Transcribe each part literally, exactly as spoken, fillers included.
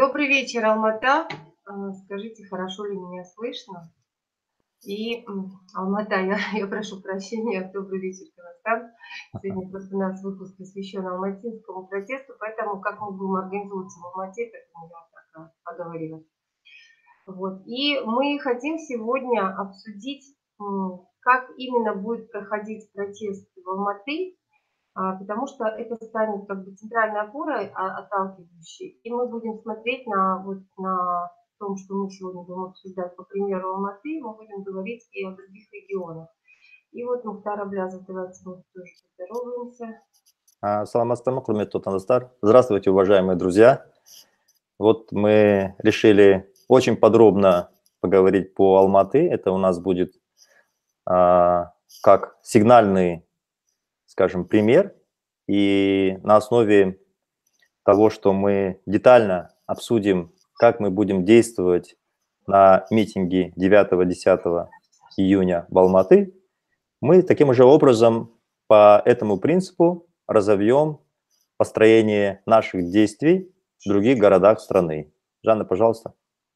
Добрый вечер, Алмата. А, Скажите, хорошо ли меня слышно? И м, Алмата, я, я прошу прощения, добрый вечер, Казахстан. Сегодня просто у нас выпуск посвящен алматинскому протесту, поэтому как мы будем организовываться в Алмате, так я так а, поговорила. Вот. И мы хотим сегодня обсудить, м, как именно будет проходить протест в Алматы, а, потому что это станет как бы центральной опорой, а, отталкивающей. И мы будем смотреть на, вот, на том, что мы сегодня будем обсуждать, по примеру Алматы, мы будем говорить и о других регионах. И вот, Мухтар Аблязов, давайте мы тоже поздороваемся. Саламатсыздар, құрметті отандастар. Здравствуйте, уважаемые друзья. Вот мы решили очень подробно поговорить по Алматы. Это у нас будет а, как сигнальный, скажем, пример. И на основе того, что мы детально обсудим, как мы будем действовать на митинге девятого-десятого июня в Алматы, мы таким же образом по этому принципу разовьем построение наших действий в других городах страны. Жанна, пожалуйста.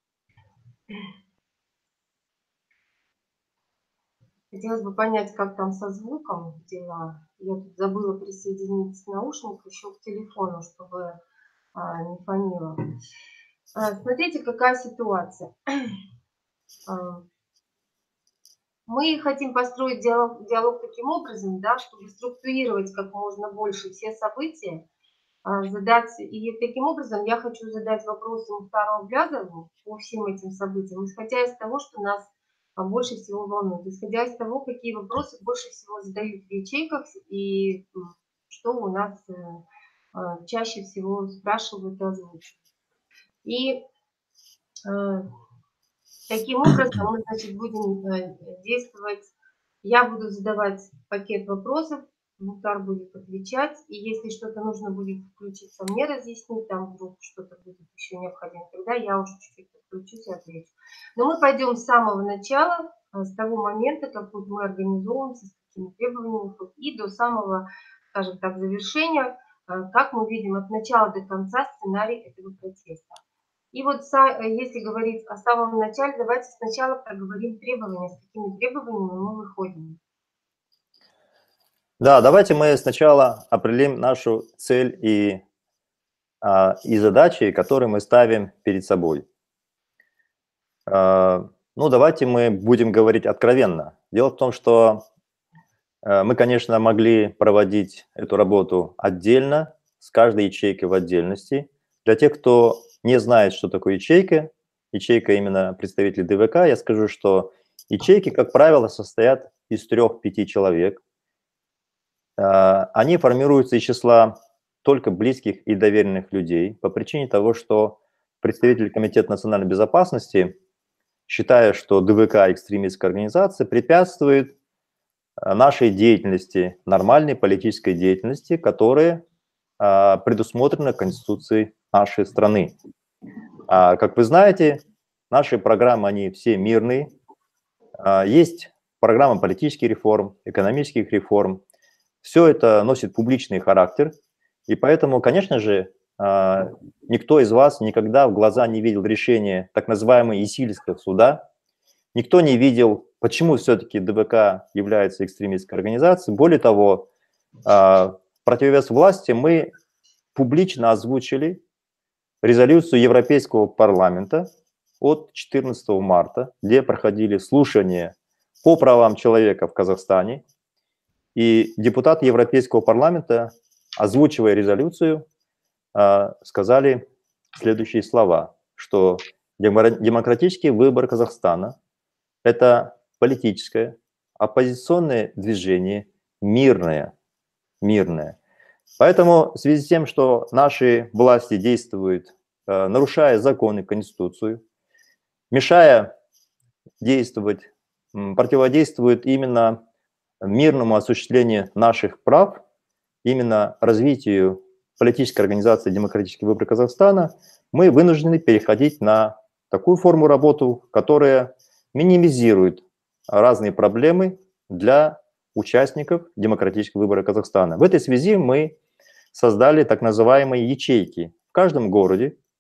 Хотелось бы понять, как там со звуком дела. Я тут забыла присоединить наушник еще к телефону, чтобы а, не фонило. А, смотрите, какая ситуация. А, Мы хотим построить диалог, диалог таким образом, да, чтобы структурировать как можно больше все события, а, задать, и таким образом я хочу задать вопросы Мухтару Аблязову по всем этим событиям, исходя из того, что нас а, больше всего волнует, исходя из того, какие вопросы больше всего задают в ячейках и м, что у нас э, а, чаще всего спрашивают и озвучивают. И э, таким образом мы, значит, будем э, действовать. Я буду задавать пакет вопросов, Мухтар будет отвечать, и если что-то нужно будет включиться мне разъяснить, там вдруг что-то будет еще необходимо, тогда я уже чуть-чуть подключусь и отвечу. Но мы пойдем с самого начала, э, с того момента, как вот мы организовываемся, с какими требованиями, и до самого, скажем так, завершения, э, как мы видим от начала до конца сценарий этого протеста. И вот если говорить о самом начале, давайте сначала проговорим требования, с какими требованиями мы выходим. Да, давайте мы сначала определим нашу цель и, а, и задачи, которые мы ставим перед собой. А, ну, давайте мы будем говорить откровенно. Дело в том, что а, мы, конечно, могли проводить эту работу отдельно, с каждой ячейкой в отдельности. Для тех, кто не знает, что такое ячейка, ячейка именно представителей ДВК, я скажу, что ячейки, как правило, состоят из трех-пяти человек. Они формируются из числа только близких и доверенных людей по причине того, что представитель Комитета национальной безопасности, считая, что ДВК экстремистская организация, препятствует нашей деятельности, нормальной политической деятельности, которая предусмотрена Конституцией нашей страны. Как вы знаете, наши программы, они все мирные. Есть программа политических реформ, экономических реформ. Все это носит публичный характер, и поэтому, конечно же, никто из вас никогда в глаза не видел решения так называемого Исильского суда, никто не видел, почему все-таки ДВК является экстремистской организацией. Более того, в противовес власти мы публично озвучили резолюцию Европейского парламента от четырнадцатого марта, где проходили слушания по правам человека в Казахстане. И депутаты Европейского парламента, озвучивая резолюцию, сказали следующие слова, что демократический выбор Казахстана – это политическое, оппозиционное движение, мирное, мирное. Поэтому в связи с тем, что наши власти действуют, нарушая законы, Конституцию, мешая действовать, противодействуют именно мирному осуществлению наших прав, именно развитию политической организации «Демократический выбор Казахстана», мы вынуждены переходить на такую форму работы, которая минимизирует разные проблемы для участников демократического выбора Казахстана. В этой связи мы создали так называемые ячейки в каждом городе,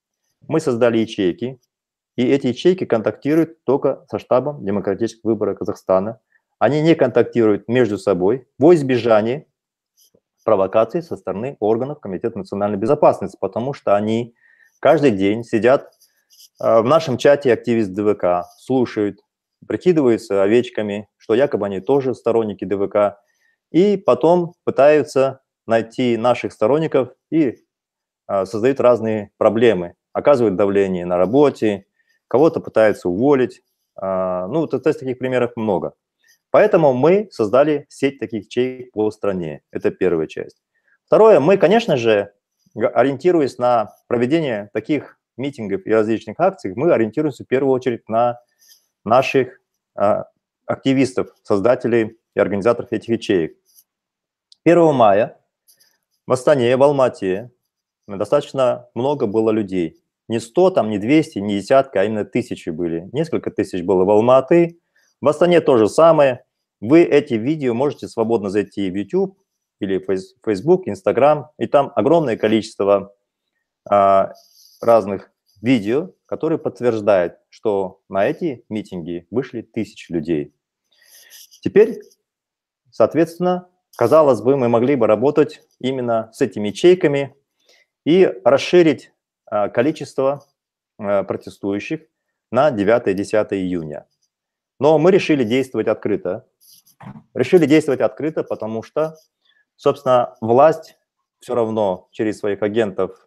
мы создали ячейки, и эти ячейки контактируют только со штабом демократических выборов Казахстана. Они не контактируют между собой во избежание провокаций со стороны органов Комитета национальной безопасности, потому что они каждый день сидят в нашем чате активист ДВК, слушают, прикидываются овечками, что якобы они тоже сторонники ДВК, и потом пытаются найти наших сторонников и а, создают разные проблемы, оказывают давление на работе, кого-то пытаются уволить. А, ну, то, то есть таких примеров много. Поэтому мы создали сеть таких ячеек по стране. Это первая часть. Второе, мы, конечно же, ориентируясь на проведение таких митингов и различных акций, мы ориентируемся в первую очередь на наших а, активистов, создателей и организаторов этих ячеек. первого мая в Астане, в Алмате достаточно много было людей. Не сто, там, не двести, не десятка, а именно тысячи были. Несколько тысяч было в Алматы. В Астане то же самое. Вы эти видео можете свободно зайти в YouTube или в Facebook, Instagram, и там огромное количество а, разных видео, которые подтверждают, что на эти митинги вышли тысячи людей. Теперь, соответственно, казалось бы, мы могли бы работать именно с этими ячейками и расширить а, количество а, протестующих на девятое-десятое июня. Но мы решили действовать открыто. Решили действовать открыто, потому что, собственно, власть все равно через своих агентов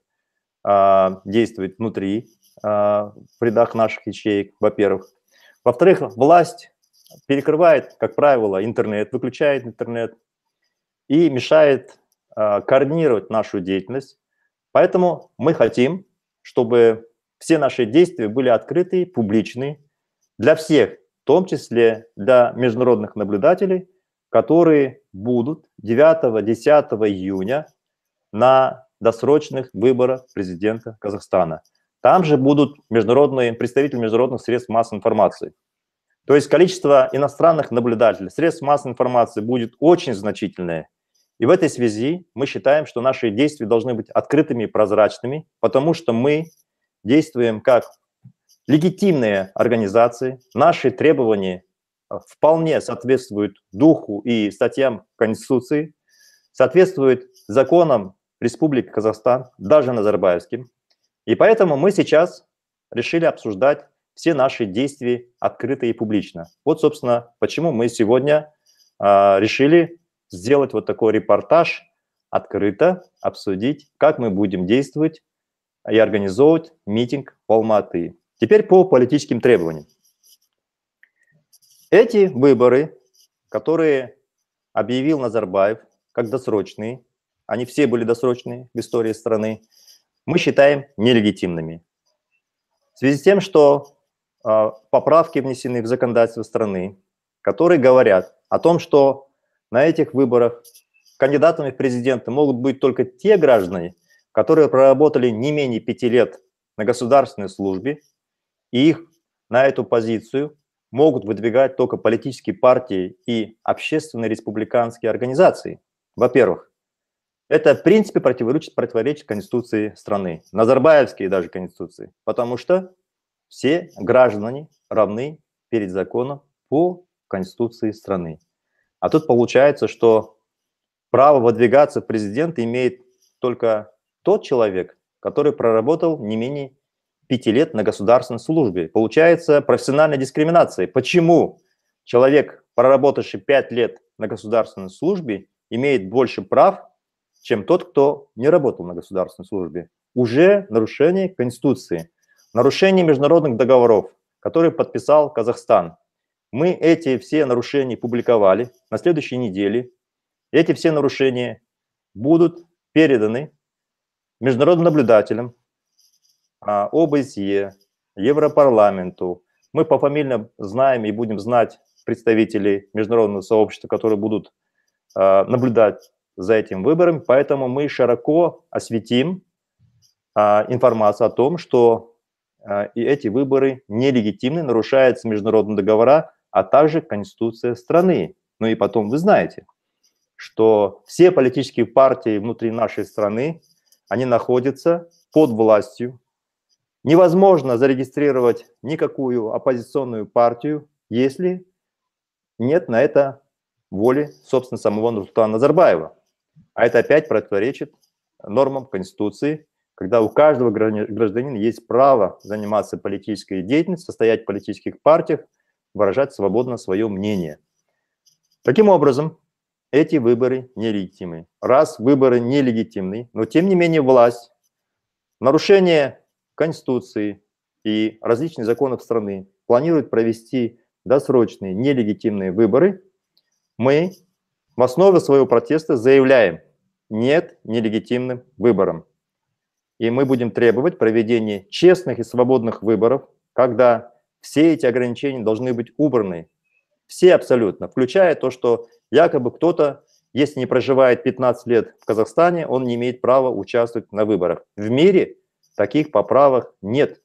а, действует внутри, а, в рядах наших ячеек, во-первых. Во-вторых, власть перекрывает, как правило, интернет, выключает интернет и мешает а, координировать нашу деятельность. Поэтому мы хотим, чтобы все наши действия были открыты, публичны для всех, в том числе для международных наблюдателей, которые будут девятого-десятого июня на досрочных выборах президента Казахстана. Там же будут международные представители международных средств массовой информации. То есть количество иностранных наблюдателей, средств массовой информации будет очень значительное. И в этой связи мы считаем, что наши действия должны быть открытыми и прозрачными, потому что мы действуем как легитимные организации, наши требования вполне соответствуют духу и статьям Конституции, соответствуют законам Республики Казахстан, даже назарбаевским. И поэтому мы сейчас решили обсуждать все наши действия открыто и публично. Вот, собственно, почему мы сегодня э, решили сделать вот такой репортаж, открыто обсудить, как мы будем действовать и организовывать митинг в Алматы. Теперь по политическим требованиям. Эти выборы, которые объявил Назарбаев как досрочные, они все были досрочные в истории страны, мы считаем нелегитимными. В связи с тем, что э, поправки внесены в законодательство страны, которые говорят о том, что на этих выборах кандидатами в президенты могут быть только те граждане, которые проработали не менее пяти лет на государственной службе, и их на эту позицию могут выдвигать только политические партии и общественные республиканские организации. Во-первых, это в принципе противоречит, противоречит Конституции страны, Назарбаевской даже Конституции, потому что все граждане равны перед законом по Конституции страны. А тут получается, что право выдвигаться в президенты имеет только тот человек, который проработал не менее пяти лет на государственной службе. Получается профессиональная дискриминация. Почему человек, проработавший пять лет на государственной службе, имеет больше прав, чем тот, кто не работал на государственной службе? Уже нарушение Конституции, нарушение международных договоров, которые подписал Казахстан. Мы эти все нарушения публиковали на следующей неделе. Эти все нарушения будут переданы международным наблюдателям, ОБСЕ, Европарламенту. Мы пофамильно знаем и будем знать представителей международного сообщества, которые будут наблюдать за этим выбором. Поэтому мы широко осветим информацию о том, что и эти выборы нелегитимны, нарушаются международные договора, а также Конституция страны. Ну и потом вы знаете, что все политические партии внутри нашей страны, они находятся под властью невозможно зарегистрировать никакую оппозиционную партию, если нет на это воли, собственно, самого Нурсултана Назарбаева. А это опять противоречит нормам Конституции, когда у каждого гражданина есть право заниматься политической деятельностью, состоять в политических партиях, выражать свободно свое мнение. Таким образом, эти выборы нелегитимны. Раз выборы нелегитимны, но тем не менее власть, нарушение Конституции и различных законов страны планирует провести досрочные нелегитимные выборы, мы в основе своего протеста заявляем: нет нелегитимным выборам. И мы будем требовать проведения честных и свободных выборов, когда все эти ограничения должны быть убраны. Все абсолютно, включая то, что якобы кто-то, если не проживает пятнадцать лет в Казахстане, он не имеет права участвовать на выборах. В мире таких поправок нет.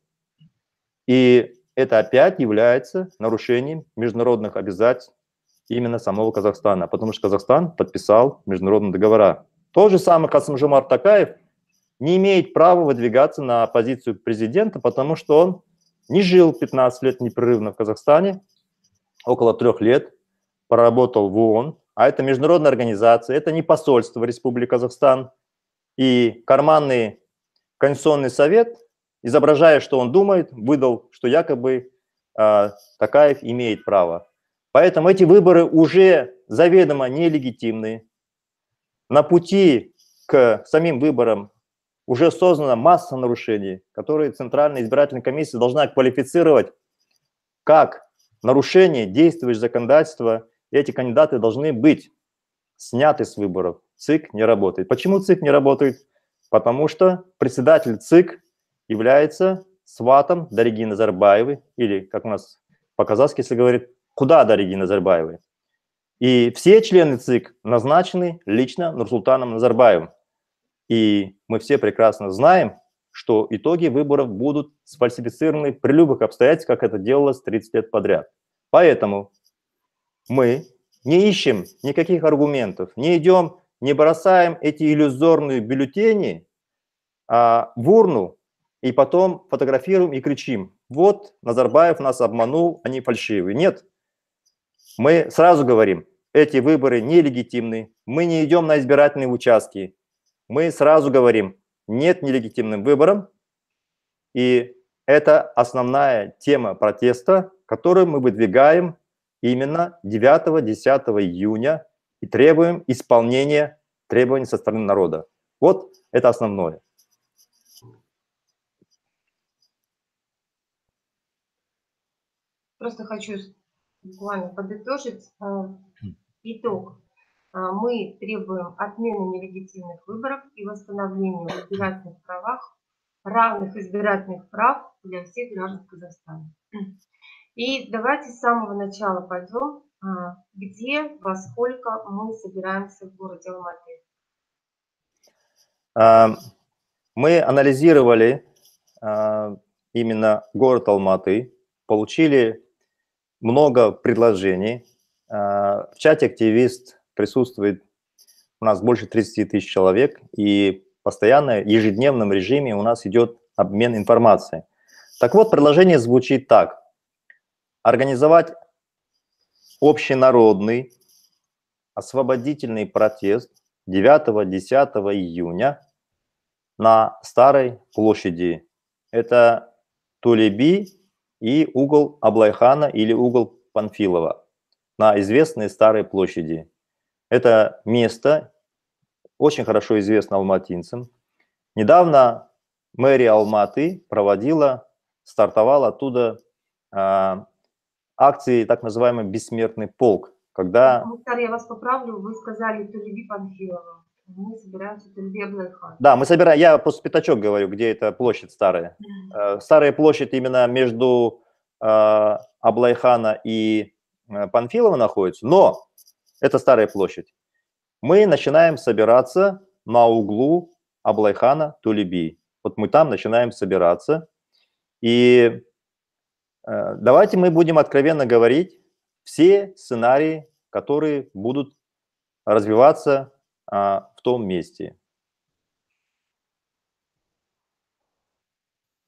И это опять является нарушением международных обязательств именно самого Казахстана, потому что Казахстан подписал международные договора. Тот же самый Касым-Жомарт Токаев не имеет права выдвигаться на позицию президента, потому что он не жил пятнадцать лет непрерывно в Казахстане, около трех лет, проработал в ООН, а это международная организация, это не посольство Республики Казахстан. И карманный Конституционный совет, изображая, что он думает, выдал, что якобы э, Токаев имеет право. Поэтому эти выборы уже заведомо нелегитимны. На пути к самим выборам уже создана масса нарушений, которые Центральная избирательная комиссия должна квалифицировать как нарушение действующего законодательства. Эти кандидаты должны быть сняты с выборов. ЦИК не работает. Почему ЦИК не работает? Потому что председатель ЦИК является сватом Дариги Назарбаевой, или, как у нас по-казахски если говорит, куда Дариги Назарбаевой. И все члены ЦИК назначены лично Нурсултаном Назарбаевым. И мы все прекрасно знаем, что итоги выборов будут сфальсифицированы при любых обстоятельствах, как это делалось тридцать лет подряд. Поэтому мы не ищем никаких аргументов, не идем, не бросаем эти иллюзорные бюллетени а, в урну и потом фотографируем и кричим: вот Назарбаев нас обманул, они фальшивые. Нет, мы сразу говорим, эти выборы нелегитимны, мы не идем на избирательные участки. Мы сразу говорим, нет нелегитимным выборам, и это основная тема протеста, которую мы выдвигаем именно девятого-десятого июня и требуем исполнения требований со стороны народа. Вот это основное. Просто хочу буквально подытожить э, итог. Мы требуем отмены нелегитимных выборов и восстановления в избирательных правах равных избирательных прав для всех граждан Казахстана. И давайте с самого начала пойдем, где, во сколько мы собираемся в городе Алматы. Мы анализировали именно город Алматы, получили много предложений. В чате «Активист» присутствует у нас больше тридцати тысяч человек, и постоянно в ежедневном режиме у нас идет обмен информацией. Так вот, предложение звучит так. Организовать общенародный освободительный протест девятого-десятого июня на Старой площади. Это Толе-Би и угол Аблайхана или угол Панфилова на известной Старой площади. Это место очень хорошо известно алматинцам. Недавно мэрия Алматы проводила, стартовала оттуда э, акции так называемый «Бессмертный полк», когда... Мухтар, я вас поправлю, вы сказали Толе-Би Панфилова. Мы собираемся в Толе-Би Аблайхан. Да, мы собираем, я просто пятачок говорю, где эта площадь старая. Mm-hmm. Старая площадь именно между э, Аблайхана и э, Панфилова находится, но это старая площадь. Мы начинаем собираться на углу Аблайхана, Толе-Би. Вот мы там начинаем собираться. И э, давайте мы будем откровенно говорить все сценарии, которые будут развиваться э, в том месте.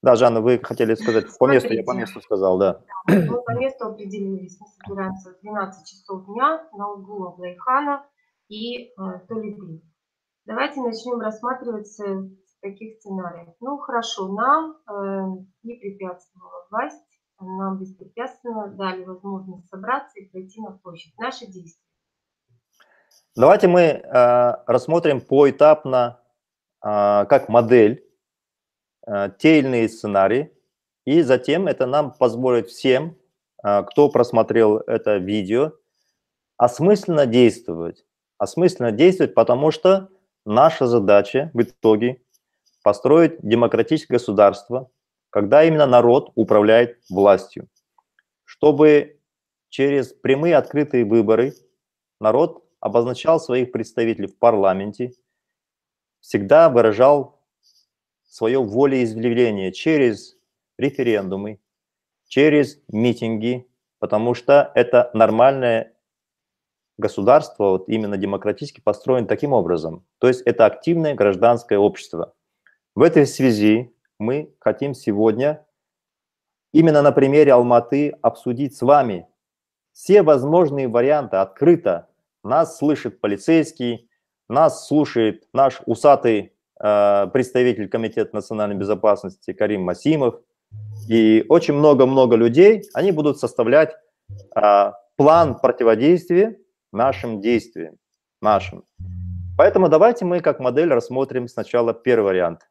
Да, Жанна, вы хотели сказать по месту, я по Смотрите. месту сказал, да. Мы по месту определились. Мы собираемся в двенадцать часов дня на углу Аблайхана и э, Толеби. Давайте начнем рассматривать с таких сценариев. Ну, хорошо, нам э, не препятствовала власть, нам беспрепятственно дали возможность собраться и пройти на площадь. Наши действия. Давайте мы э, рассмотрим поэтапно, э, как модель, э, те или иные сценарии, и затем это нам позволит всем, э, кто просмотрел это видео, осмысленно действовать. Осмысленно действовать, потому что наша задача в итоге построить демократическое государство, когда именно народ управляет властью, чтобы через прямые открытые выборы народ обозначал своих представителей в парламенте, всегда выражал свое волеизъявление через референдумы, через митинги, потому что это нормальное государство, вот именно демократически построено таким образом. То есть это активное гражданское общество. В этой связи мы хотим сегодня именно на примере Алматы обсудить с вами все возможные варианты открыто. Нас слышит полицейский, нас слушает наш усатый э, представитель Комитета национальной безопасности Карим Масимов. И очень много-много людей, они будут составлять э, план противодействия нашим действиям, нашим. Поэтому давайте мы как модель рассмотрим сначала первый вариант.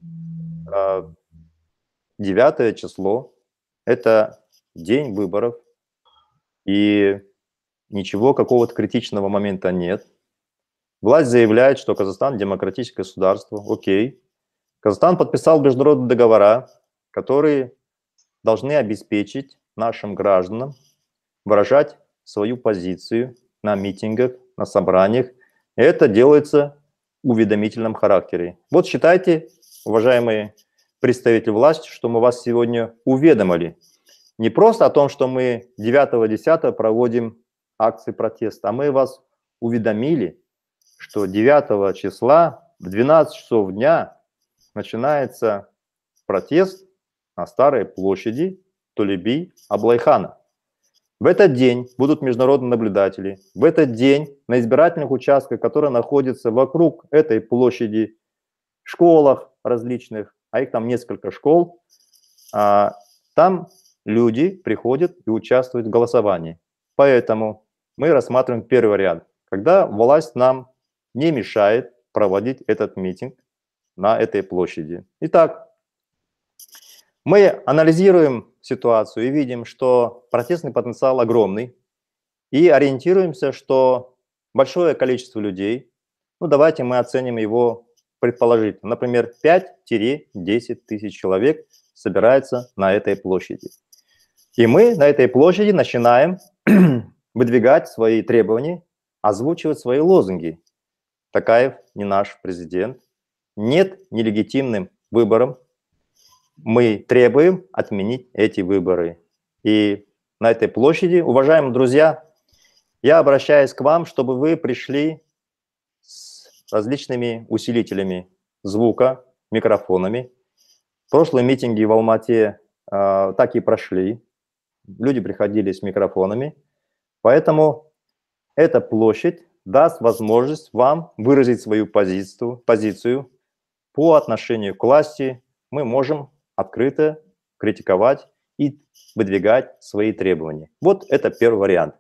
девятое число – это день выборов, и ничего, какого-то критичного момента нет. Власть заявляет, что Казахстан – демократическое государство. Окей. Казахстан подписал международные договора, которые должны обеспечить нашим гражданам выражать свою позицию на митингах, на собраниях. И это делается в уведомительном характере. Вот считайте, уважаемые представители власти, что мы вас сегодня уведомили. Не просто о том, что мы девятого-десятого проводим акции протеста, а мы вас уведомили, что девятого числа в двенадцать часов дня начинается протест на Старой площади Толеби Аблайхана. В этот день будут международные наблюдатели. В этот день на избирательных участках, которые находятся вокруг этой площади, в школах различных, а их там несколько школ, там люди приходят и участвуют в голосовании. Поэтому мы рассматриваем первый вариант, когда власть нам не мешает проводить этот митинг на этой площади. Итак, мы анализируем ситуацию и видим, что протестный потенциал огромный, и ориентируемся, что большое количество людей, ну давайте мы оценим его предположительно, например, пять-десять тысяч человек собирается на этой площади. И мы на этой площади начинаем выдвигать свои требования, озвучивать свои лозунги. Такаев не наш президент, нет нелегитимным выборам, мы требуем отменить эти выборы. И на этой площади, уважаемые друзья, я обращаюсь к вам, чтобы вы пришли с различными усилителями звука, микрофонами. Прошлые митинги в Алмате э, так и прошли. Люди приходили с микрофонами. Поэтому эта площадь даст возможность вам выразить свою позицию, позицию по отношению к власти. Мы можем открыто критиковать и выдвигать свои требования. Вот это первый вариант.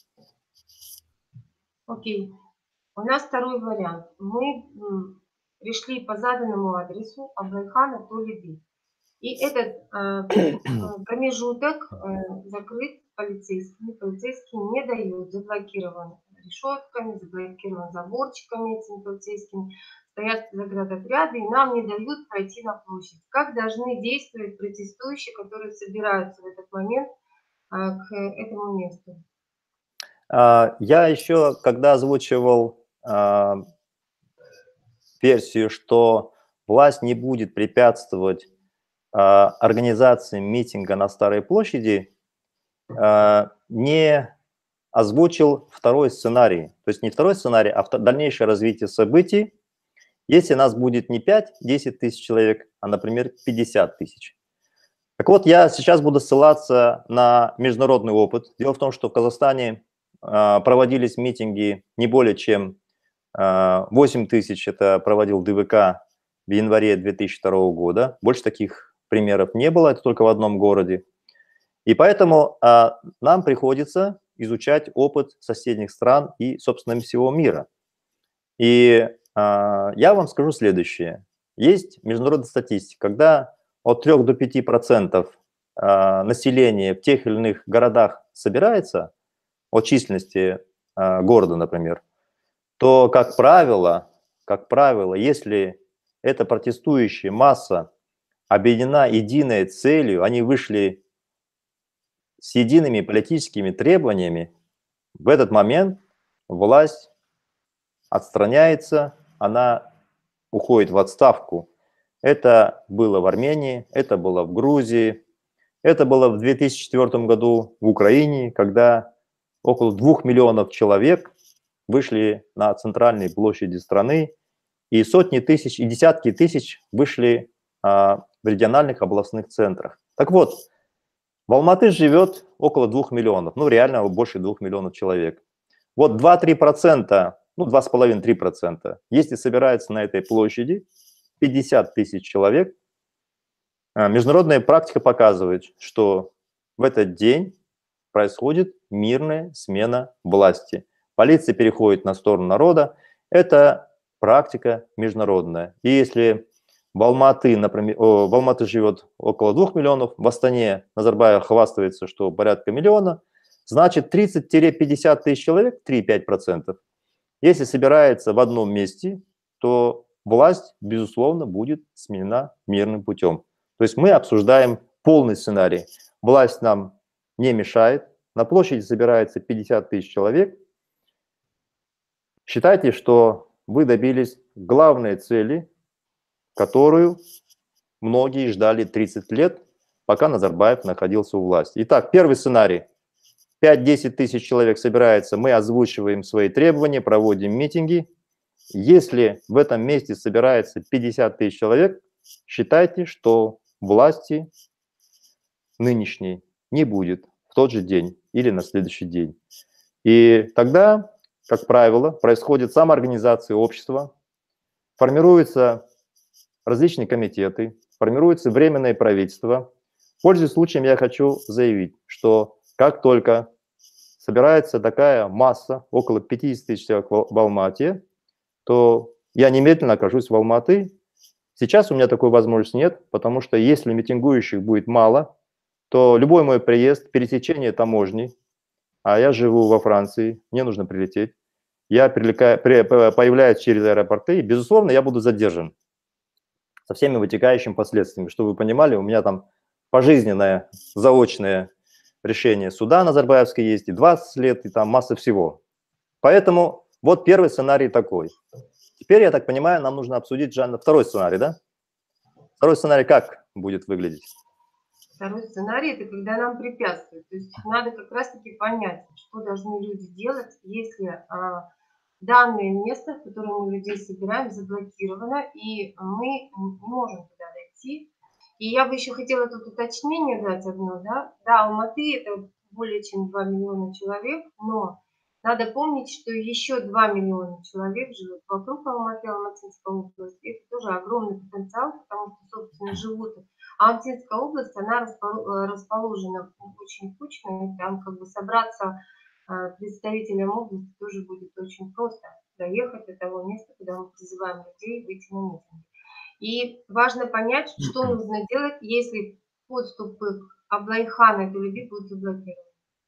Окей. У нас второй вариант. Мы пришли по заданному адресу Аблайхана Толеби. И этот э, промежуток э, закрыт полицейскими. Полицейские не дают, заблокирован решетками, заблокирован заборчиками этими полицейскими. Стоят заградотряды и нам не дают пройти на площадь. Как должны действовать протестующие, которые собираются в этот момент э, к этому месту? Я еще, когда озвучивал э, версию, что власть не будет препятствовать э, организации митинга на Старой площади, э, не озвучил второй сценарий. То есть не второй сценарий, а дальнейшее развитие событий. Если нас будет не пять-десять тысяч человек, а, например, пятьдесят тысяч. Так вот, я сейчас буду ссылаться на международный опыт. Дело в том, что в Казахстане э, проводились митинги не более чем э, восемь тысяч, это проводил ДВК в январе две тысячи второго года. Больше таких примеров не было, это только в одном городе. И поэтому э, нам приходится изучать опыт соседних стран и, собственно, всего мира. И э, я вам скажу следующее. Есть международная статистика, когда от трёх до пяти процентов э, населения в тех или иных городах собирается, от численности э, города, например, то, как правило, как правило, если эта протестующая масса объединена единой целью, они вышли с едиными политическими требованиями, в этот момент власть отстраняется, она уходит в отставку. Это было в Армении, это было в Грузии, это было в две тысячи четвёртом году в Украине, когда около двух миллионов человек вышли на центральные площади страны, и сотни тысяч, и десятки тысяч вышли а, в региональных областных центрах. Так вот, в Алматы живет около двух миллионов, ну реально больше двух миллионов человек. Вот два-три процента, ну два с половиной - три процента, если собирается на этой площади пятьдесят тысяч человек, международная практика показывает, что в этот день происходит мирная смена власти. Полиция переходит на сторону народа. Это практика международная. И если в Алматы, например, о, в Алматы живет около двух миллионов, в Астане Назарбаев хвастается, что порядка миллиона, значит тридцать - пятьдесят тысяч человек, три-пять процентов, если собирается в одном месте, то власть, безусловно, будет сменена мирным путем. То есть мы обсуждаем полный сценарий. Власть нам не мешает. На площади собирается пятьдесят тысяч человек. Считайте, что вы добились главной цели, которую многие ждали тридцать лет, пока Назарбаев находился у власти. Итак, первый сценарий. пять-десять тысяч человек собирается, мы озвучиваем свои требования, проводим митинги. Если в этом месте собирается пятьдесят тысяч человек, считайте, что власти нынешней не будет в тот же день или на следующий день. И тогда, как правило, происходит самоорганизация общества, формируются различные комитеты, формируется временное правительство. Пользуясь случаем, я хочу заявить, что как только собирается такая масса, около пятидесяти тысяч человек в Алмате, то я немедленно окажусь в Алматы. Сейчас у меня такой возможности нет, потому что если митингующих будет мало, то любой мой приезд, пересечение таможни, а я живу во Франции, мне нужно прилететь, я прилетаю, появляюсь через аэропорты, и, безусловно, я буду задержан со всеми вытекающими последствиями. Чтобы вы понимали, у меня там пожизненное заочное решение суда Назарбаевской есть, и двадцать лет, и там масса всего. Поэтому вот первый сценарий такой. Теперь, я так понимаю, нам нужно обсудить, Жанна, второй сценарий, да? Второй сценарий как будет выглядеть? Второй сценарий – это когда нам препятствуют. То есть надо как раз-таки понять, что должны люди делать, если а, данное место, в котором мы людей собираем, заблокировано, и мы не можем туда дойти. И я бы еще хотела тут уточнение дать одно. Да, да, Алматы – это более чем два миллиона человек, но надо помнить, что еще два миллиона человек живут вокруг Алматы, Алматинской области. Это тоже огромный потенциал, потому что, собственно, живут. А Алматинская область, она расположена очень кучно, и там как бы собраться представителям области тоже будет очень просто доехать до того места, куда мы призываем людей выйти на митинги. И важно понять, что нужно делать, если подступы к Аблайхану Тулеби будут заблокированы.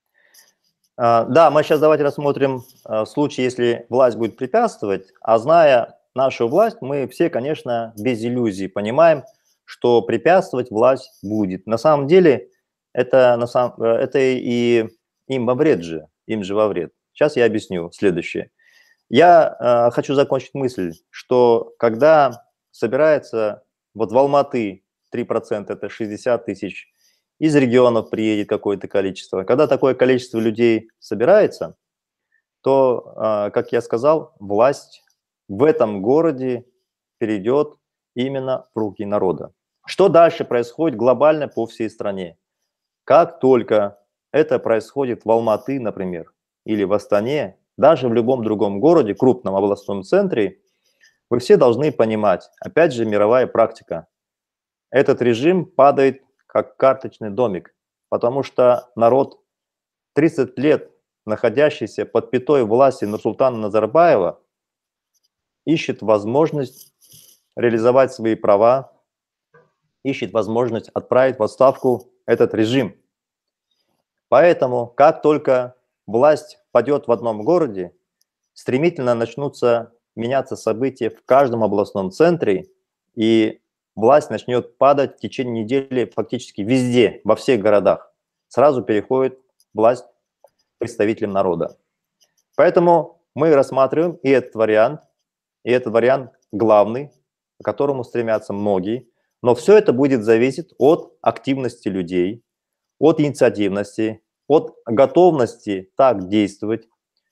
Да, мы сейчас давайте рассмотрим случай, если власть будет препятствовать, а зная нашу власть, мы все, конечно, без иллюзий понимаем, что препятствовать власть будет. На самом деле это, на самом, это и им во вред же, им же во вред. Сейчас я объясню следующее. Я э, хочу закончить мысль, что когда собирается вот в Алматы три процента, это шестьдесят тысяч, из регионов приедет какое-то количество. Когда такое количество людей собирается, то, э, как я сказал, власть в этом городе перейдет именно в руки народа. Что дальше происходит глобально по всей стране? Как только это происходит в Алматы, например, или в Астане, даже в любом другом городе, крупном областном центре, вы все должны понимать, опять же, мировая практика. Этот режим падает как карточный домик, потому что народ, тридцать лет находящийся под пятой власти Нурсултана Назарбаева, ищет возможность реализовать свои права, ищет возможность отправить в отставку этот режим. Поэтому, как только власть падет в одном городе, стремительно начнутся меняться события в каждом областном центре, и власть начнет падать в течение недели фактически везде, во всех городах. Сразу переходит власть представителям народа. Поэтому мы рассматриваем и этот вариант, и этот вариант главный, к которому стремятся многие. Но все это будет зависеть от активности людей, от инициативности, от готовности так действовать,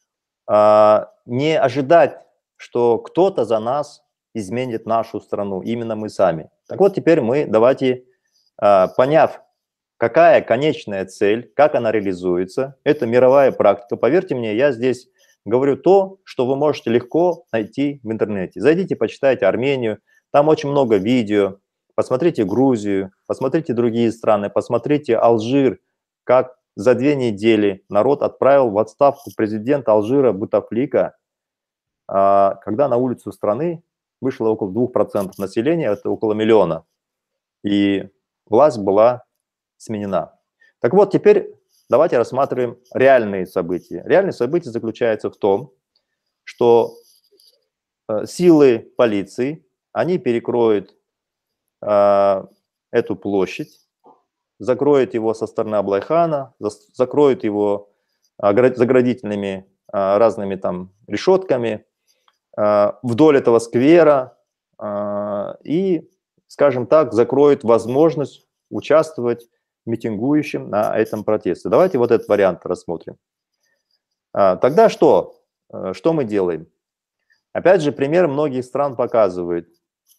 не ожидать, что кто-то за нас изменит нашу страну, именно мы сами. Так вот, теперь мы давайте, поняв, какая конечная цель, как она реализуется, это мировая практика. Поверьте мне, я здесь говорю то, что вы можете легко найти в интернете. Зайдите, почитайте Армению, там очень много видео, посмотрите Грузию, посмотрите другие страны, посмотрите Алжир, как за две недели народ отправил в отставку президента Алжира Бутафлика, когда на улицу страны вышло около двух процентов населения, это около миллиона, и власть была сменена. Так вот, теперь давайте рассматриваем реальные события. Реальные события заключаются в том, что силы полиции, они перекроют э, эту площадь, закроют его со стороны Аблайхана, закроют его заградительными э, разными там решетками э, вдоль этого сквера э, и, скажем так, закроют возможность участвовать митингующим на этом протесте. Давайте вот этот вариант рассмотрим. А, тогда что? Что мы делаем? Опять же, пример многих стран показывает,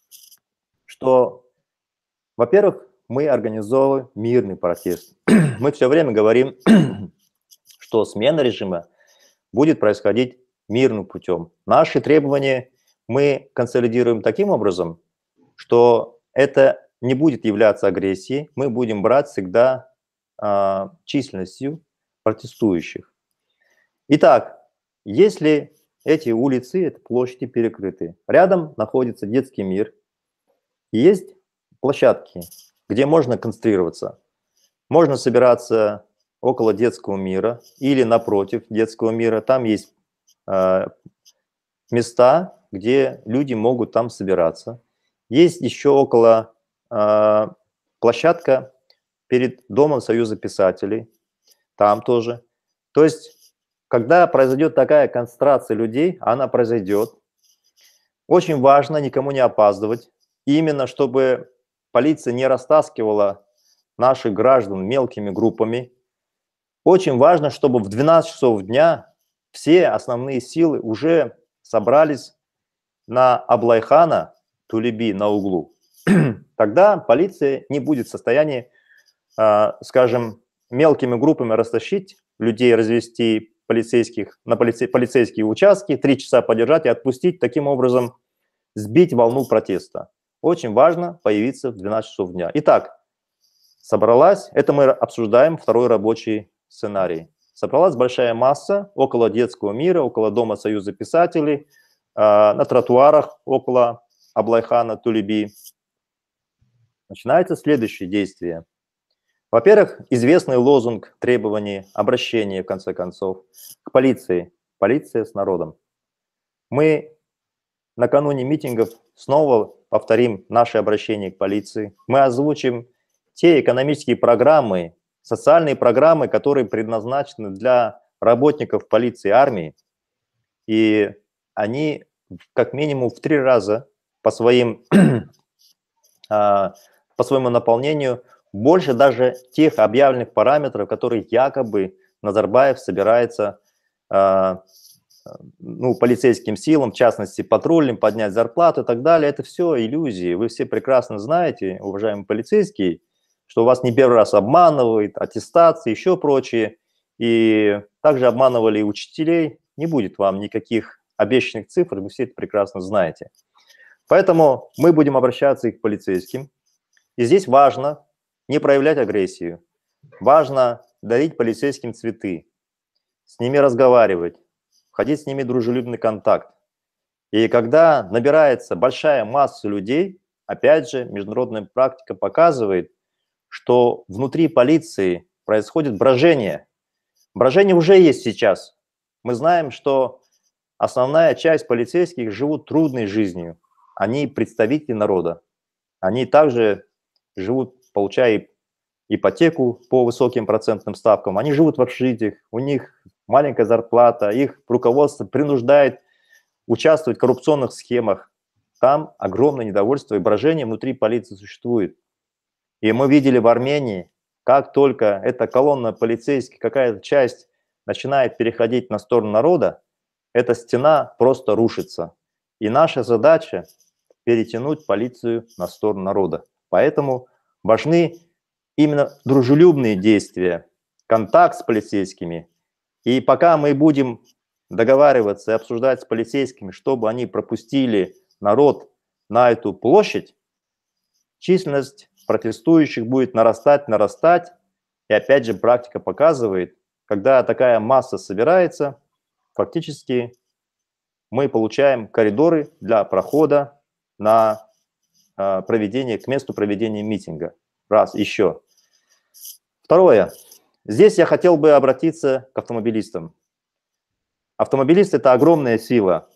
что, во-первых, мы организовываем мирный протест. Мы все время говорим, что смена режима будет происходить мирным путем. Наши требования мы консолидируем таким образом, что это не будет являться агрессией, мы будем брать всегда э, численностью протестующих. Итак, если эти улицы, эти площади перекрыты, рядом находится детский мир, и есть площадки, где можно концентрироваться. Можно собираться около детского мира или напротив детского мира. Там есть э, места, где люди могут там собираться. Есть еще около площадка перед Домом Союза писателей, там тоже. То есть, когда произойдет такая концентрация людей, она произойдет. Очень важно никому не опаздывать, именно чтобы полиция не растаскивала наших граждан мелкими группами. Очень важно, чтобы в двенадцать часов дня все основные силы уже собрались на Аблайхана, Тулеби на углу. Тогда полиция не будет в состоянии, скажем, мелкими группами растащить людей, развести полицейских на полице, полицейские участки, три часа подержать и отпустить, таким образом сбить волну протеста. Очень важно появиться в двенадцать часов дня. Итак, собралась, это мы обсуждаем второй рабочий сценарий. Собралась большая масса около детского мира, около Дома Союза писателей, на тротуарах около Аблайхана, Тулеби. Начинается следующее действие. Во-первых, известный лозунг требований, обращения, в конце концов, к полиции. Полиция с народом. Мы накануне митингов снова повторим наше обращение к полиции. Мы озвучим те экономические программы, социальные программы, которые предназначены для работников полиции и армии. И они как минимум в три раза по своим... по своему наполнению больше даже тех объявленных параметров, которые якобы Назарбаев собирается э, ну, полицейским силам, в частности, патрульным, поднять зарплату и так далее. Это все иллюзии. Вы все прекрасно знаете, уважаемые полицейские, что вас не первый раз обманывают, аттестации, еще прочее. И также обманывали и учителей. Не будет вам никаких обещанных цифр, вы все это прекрасно знаете. Поэтому мы будем обращаться и к полицейским. И здесь важно не проявлять агрессию. Важно дарить полицейским цветы, с ними разговаривать, входить с ними в дружелюбный контакт. И когда набирается большая масса людей, опять же, международная практика показывает, что внутри полиции происходит брожение. Брожение уже есть сейчас. Мы знаем, что основная часть полицейских живут трудной жизнью. Они представители народа. Они также живут, получая ипотеку по высоким процентным ставкам. Они живут в общежитиях, у них маленькая зарплата, их руководство принуждает участвовать в коррупционных схемах. Там огромное недовольство и брожение внутри полиции существует. И мы видели в Армении, как только эта колонна полицейских, какая-то часть начинает переходить на сторону народа, эта стена просто рушится. И наша задача – перетянуть полицию на сторону народа. Поэтому важны именно дружелюбные действия, контакт с полицейскими. И пока мы будем договариваться и обсуждать с полицейскими, чтобы они пропустили народ на эту площадь, численность протестующих будет нарастать, нарастать. И опять же практика показывает, когда такая масса собирается, фактически мы получаем коридоры для прохода на э, проведение, к месту проведения митинга. Раз, еще. Второе. Здесь я хотел бы обратиться к автомобилистам. Автомобилист – это огромная сила.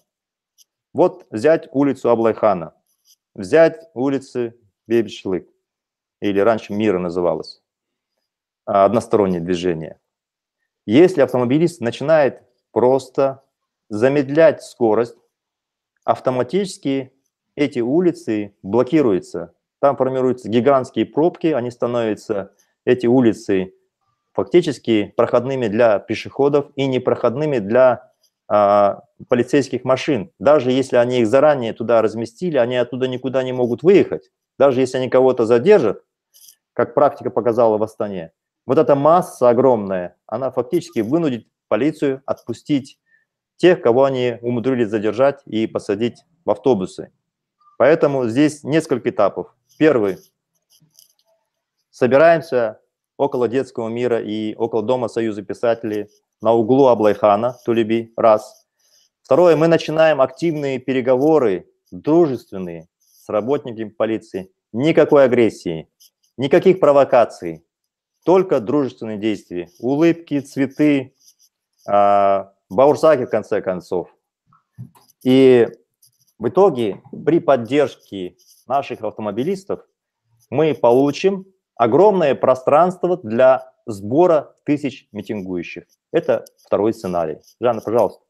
Вот взять улицу Аблайхана, взять улицы Бейбишлык, или раньше Мира называлось, одностороннее движение. Если автомобилист начинает просто замедлять скорость, автоматически эти улицы блокируются. Там формируются гигантские пробки, они становятся, эти улицы, фактически проходными для пешеходов и непроходными для а, полицейских машин. Даже если они их заранее туда разместили, они оттуда никуда не могут выехать. Даже если они кого-то задержат, как практика показала в Астане, вот эта масса огромная, она фактически вынудит полицию отпустить тех, кого они умудрились задержать и посадить в автобусы. Поэтому здесь несколько этапов. Первый. Собираемся около Детского мира и около Дома Союза писателей на углу Аблайхана, Тулеби, раз. Второе. Мы начинаем активные переговоры, дружественные, с работниками полиции. Никакой агрессии, никаких провокаций, только дружественные действия. Улыбки, цветы, э, баурсаки, в конце концов. И в итоге при поддержке наших автомобилистов мы получим огромное пространство для сбора тысяч митингующих. Это второй сценарий. Жанна, пожалуйста.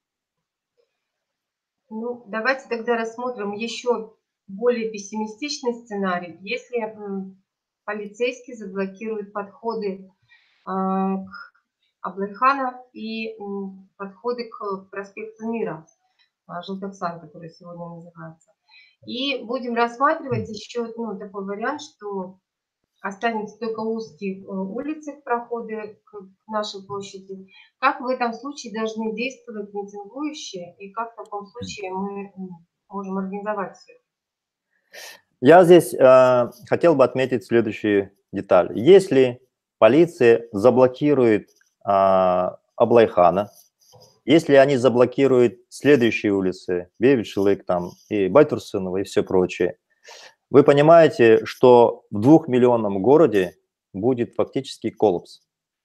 Ну, давайте тогда рассмотрим еще более пессимистичный сценарий. Если м, полицейские заблокируют подходы а, к Аблайхана и м, подходы к проспекту Мира, а, Желтоксан, который сегодня называется. И будем рассматривать еще ну, такой вариант, что останется только узкие э, улицы, проходы к нашей площади. Как в этом случае должны действовать митингующие и как в таком случае мы можем организовать все? Я здесь э, хотел бы отметить следующую деталь. Если полиция заблокирует э, Аблайхана, если они заблокируют следующие улицы, Бейбишлык там и Байтурсынова и все прочее, вы понимаете, что в двухмиллионном городе будет фактически коллапс.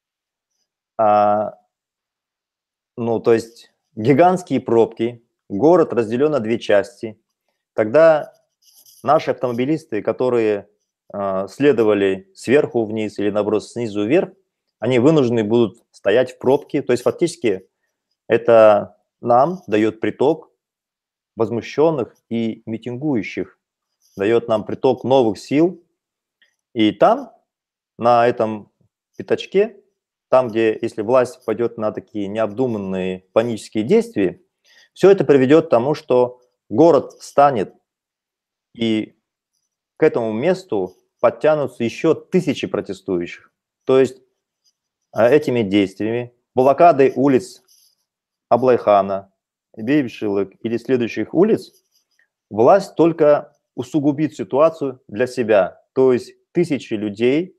А, ну, то есть гигантские пробки, город разделен на две части. Тогда наши автомобилисты, которые э, следовали сверху вниз или, наоборот, снизу вверх, они вынуждены будут стоять в пробке. То есть фактически это нам дает приток возмущенных и митингующих, дает нам приток новых сил. И там, на этом пятачке, там, где, если власть пойдет на такие необдуманные панические действия, все это приведет к тому, что город встанет, и к этому месту подтянутся еще тысячи протестующих. То есть этими действиями, блокадой улиц Аблайхана, Бейбишевых или следующих улиц, власть только усугубит ситуацию для себя. То есть тысячи людей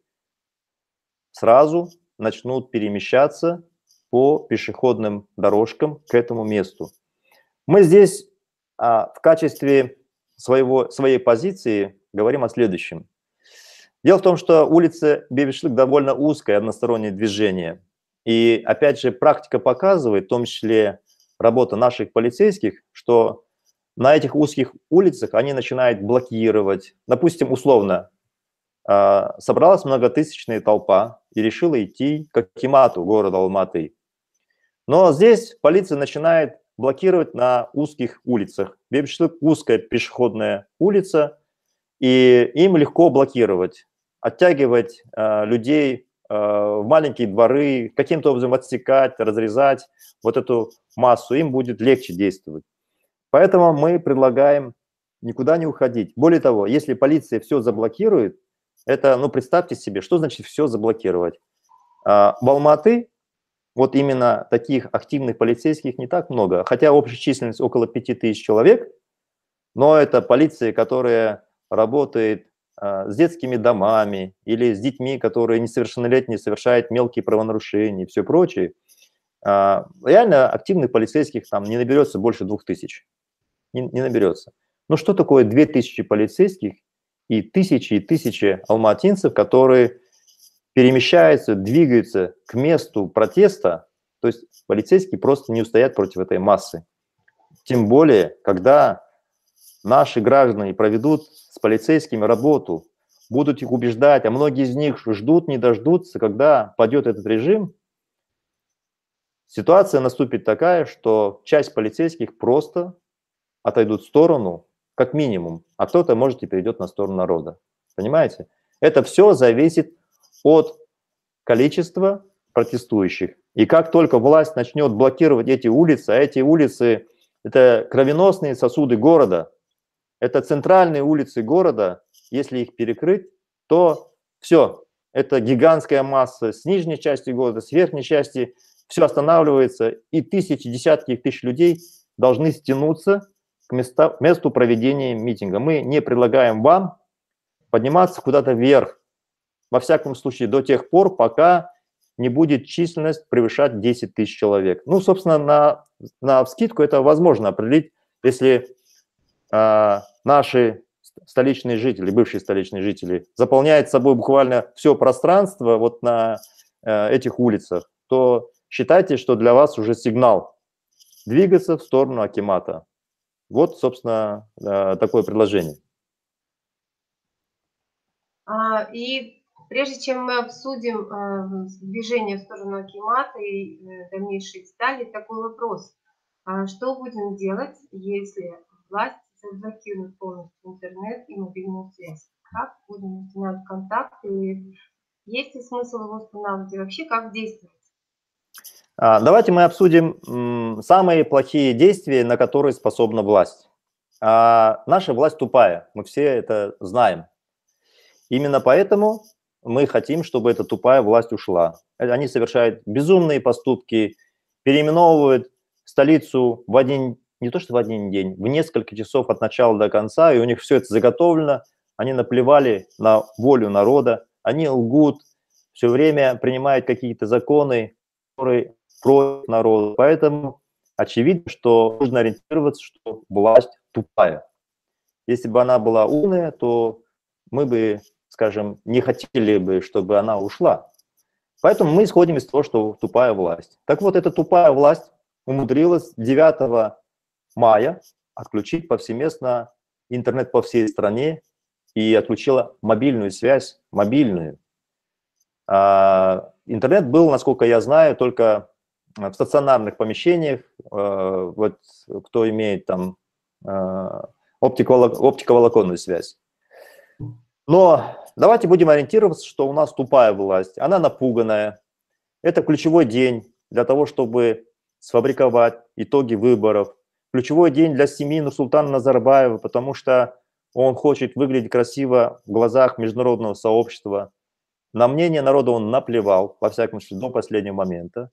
сразу начнут перемещаться по пешеходным дорожкам к этому месту. Мы здесь а, в качестве своего, своей позиции говорим о следующем. Дело в том, что улица Бейбишлык довольно узкое одностороннее движение. И опять же практика показывает, в том числе работа наших полицейских, что на этих узких улицах они начинают блокировать. Допустим, условно, собралась многотысячная толпа и решила идти к акимату города Алматы. Но здесь полиция начинает блокировать на узких улицах. Бейбишлык – узкая пешеходная улица, и им легко блокировать, оттягивать э, людей э, в маленькие дворы, каким-то образом отсекать, разрезать вот эту массу. Им будет легче действовать. Поэтому мы предлагаем никуда не уходить. Более того, если полиция все заблокирует, это, ну, представьте себе, что значит все заблокировать. А, в Алматы вот именно таких активных полицейских не так много, хотя общая численность около пяти тысяч человек, но это полиция, которая работает а, с детскими домами или с детьми, которые несовершеннолетние совершают мелкие правонарушения и все прочее. А, реально активных полицейских там не наберется больше двух тысяч. Не, не наберется. Ну что такое две тысячи полицейских и тысячи и тысячи алматинцев, которые перемещаются, двигаются к месту протеста? То есть полицейские просто не устоят против этой массы. Тем более, когда наши граждане проведут с полицейскими работу, будут их убеждать, а многие из них ждут, не дождутся, когда падет этот режим, ситуация наступит такая, что часть полицейских просто отойдут в сторону, как минимум, а кто-то, может, и перейдет на сторону народа. Понимаете? Это все зависит от количества протестующих. И как только власть начнет блокировать эти улицы, а эти улицы – это кровеносные сосуды города, это центральные улицы города, если их перекрыть, то все, это гигантская масса с нижней части города, с верхней части, все останавливается, и тысячи, десятки тысяч людей должны стянуться к места, месту проведения митинга. Мы не предлагаем вам подниматься куда-то вверх, во всяком случае, до тех пор, пока не будет численность превышать десять тысяч человек. Ну, собственно, на, на вскидку это возможно определить, если э, наши столичные жители, бывшие столичные жители, заполняют собой буквально все пространство вот на э, этих улицах, то считайте, что для вас уже сигнал двигаться в сторону акимата. Вот, собственно, э, такое предложение. А, и прежде чем мы обсудим э, движение в сторону акимата и э, дальнейшие детали, такой вопрос. А что будем делать, если власть заблокирует полностью интернет и мобильную связь? Как будем устанавливать контакты? Есть ли смысл его устанавливать? И вообще, как действовать? Давайте мы обсудим самые плохие действия, на которые способна власть. А наша власть тупая, мы все это знаем. Именно поэтому мы хотим, чтобы эта тупая власть ушла. Они совершают безумные поступки, переименовывают столицу в один, не то что в один день, в несколько часов от начала до конца, и у них все это заготовлено. Они наплевали на волю народа, они лгут, все время принимают какие-то законы, которые против народа. Поэтому очевидно, что нужно ориентироваться, что власть тупая. Если бы она была умная, то мы бы, скажем, не хотели бы, чтобы она ушла. Поэтому мы исходим из того, что тупая власть. Так вот, эта тупая власть умудрилась девятого мая отключить повсеместно интернет по всей стране и отключила мобильную связь, мобильную. А интернет был, насколько я знаю, только в стационарных помещениях, вот кто имеет там оптиковолоконную связь. Но давайте будем ориентироваться, что у нас тупая власть, она напуганная, Это ключевой день для того, чтобы сфабриковать итоги выборов. Ключевой день для семьи Нурсултана Назарбаева, потому что он хочет выглядеть красиво в глазах международного сообщества. На мнение народа он наплевал, во всяком случае, до последнего момента.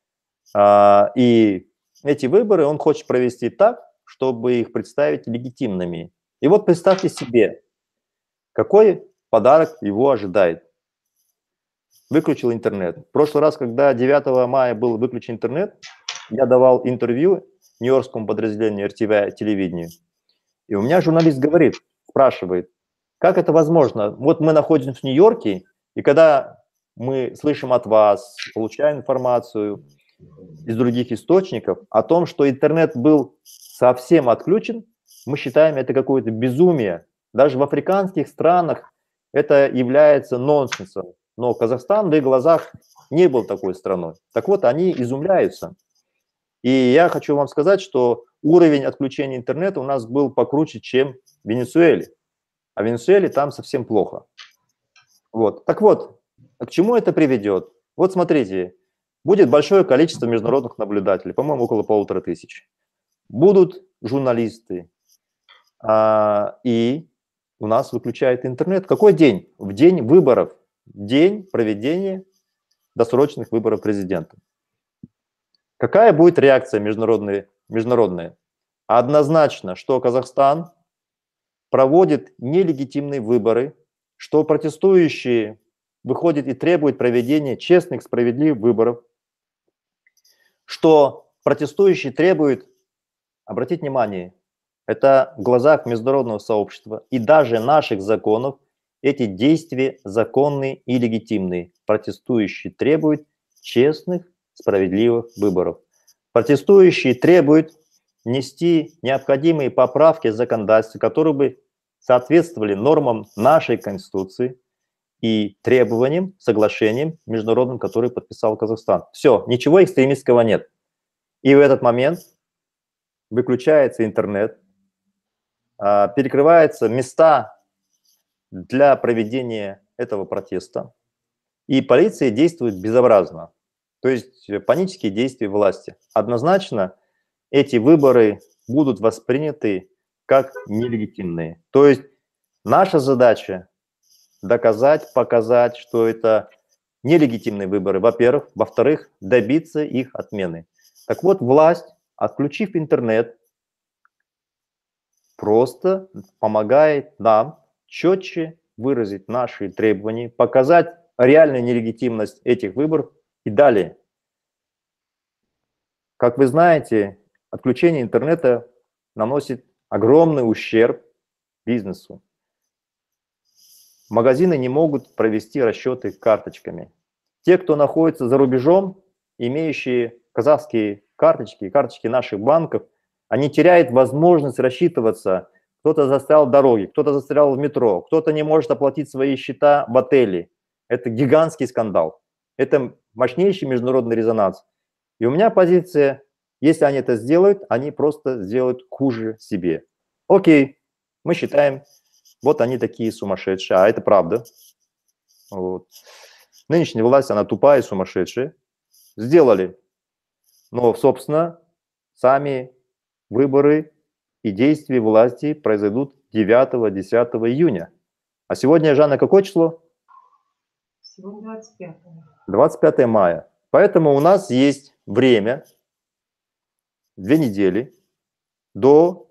И эти выборы он хочет провести так, чтобы их представить легитимными. И вот представьте себе, какой подарок его ожидает. Выключил интернет. В прошлый раз, когда девятого мая был выключен интернет, я давал интервью нью-йоркскому подразделению эр тэ вэ телевидению. И у меня журналист говорит, спрашивает, как это возможно? Вот мы находимся в Нью-Йорке, и когда мы слышим от вас, получаем информацию из других источников о том, что интернет был совсем отключен, мы считаем это какое-то безумие. Даже в африканских странах это является нонсенсом. Но Казахстан в их глазах не был такой страной. Так вот, они изумляются. И я хочу вам сказать, что уровень отключения интернета у нас был покруче, чем в Венесуэле. А в Венесуэле там совсем плохо. Вот. Так вот, к чему это приведет? Вот смотрите, будет большое количество международных наблюдателей, по-моему, около полутора тысяч. Будут журналисты. А, и у нас выключает интернет. Какой день? В день выборов. День проведения досрочных выборов президента. Какая будет реакция международная? международная? Однозначно, что Казахстан проводит нелегитимные выборы, что протестующие выходят и требуют проведения честных, справедливых выборов, что протестующие требуют, обратите внимание, это в глазах международного сообщества и даже наших законов, эти действия законные и легитимные. Протестующие требуют честных, справедливых выборов. Протестующие требуют внести необходимые поправки в законодательство, которые бы соответствовали нормам нашей Конституции и требованиям, соглашениям международным, которые подписал Казахстан. Все, ничего экстремистского нет. И в этот момент выключается интернет, перекрываются места для проведения этого протеста, и полиция действует безобразно. То есть панические действия власти. Однозначно эти выборы будут восприняты как нелегитимные. То есть наша задача доказать, показать, что это нелегитимные выборы, во-первых. Во-вторых, добиться их отмены. Так вот, власть, отключив интернет, просто помогает нам четче выразить наши требования, показать реальную нелегитимность этих выборов и далее. Как вы знаете, отключение интернета наносит огромный ущерб бизнесу. Магазины не могут провести расчеты карточками. Те, кто находится за рубежом, имеющие казахские карточки, карточки наших банков, они теряют возможность рассчитываться. Кто-то застрял в дороге, кто-то застрял в метро, кто-то не может оплатить свои счета в отеле. Это гигантский скандал. Это мощнейший международный резонанс. И у меня позиция, если они это сделают, они просто сделают хуже себе. Окей, мы считаем, вот они такие сумасшедшие, а это правда. Вот. Нынешняя власть, она тупая и сумасшедшая. Сделали. Но, собственно, сами выборы и действия власти произойдут девятого-десятого июня. А сегодня, Жанна, какое число? Сегодня двадцать пятое. двадцать пятое мая. Поэтому у нас есть время, две недели, до,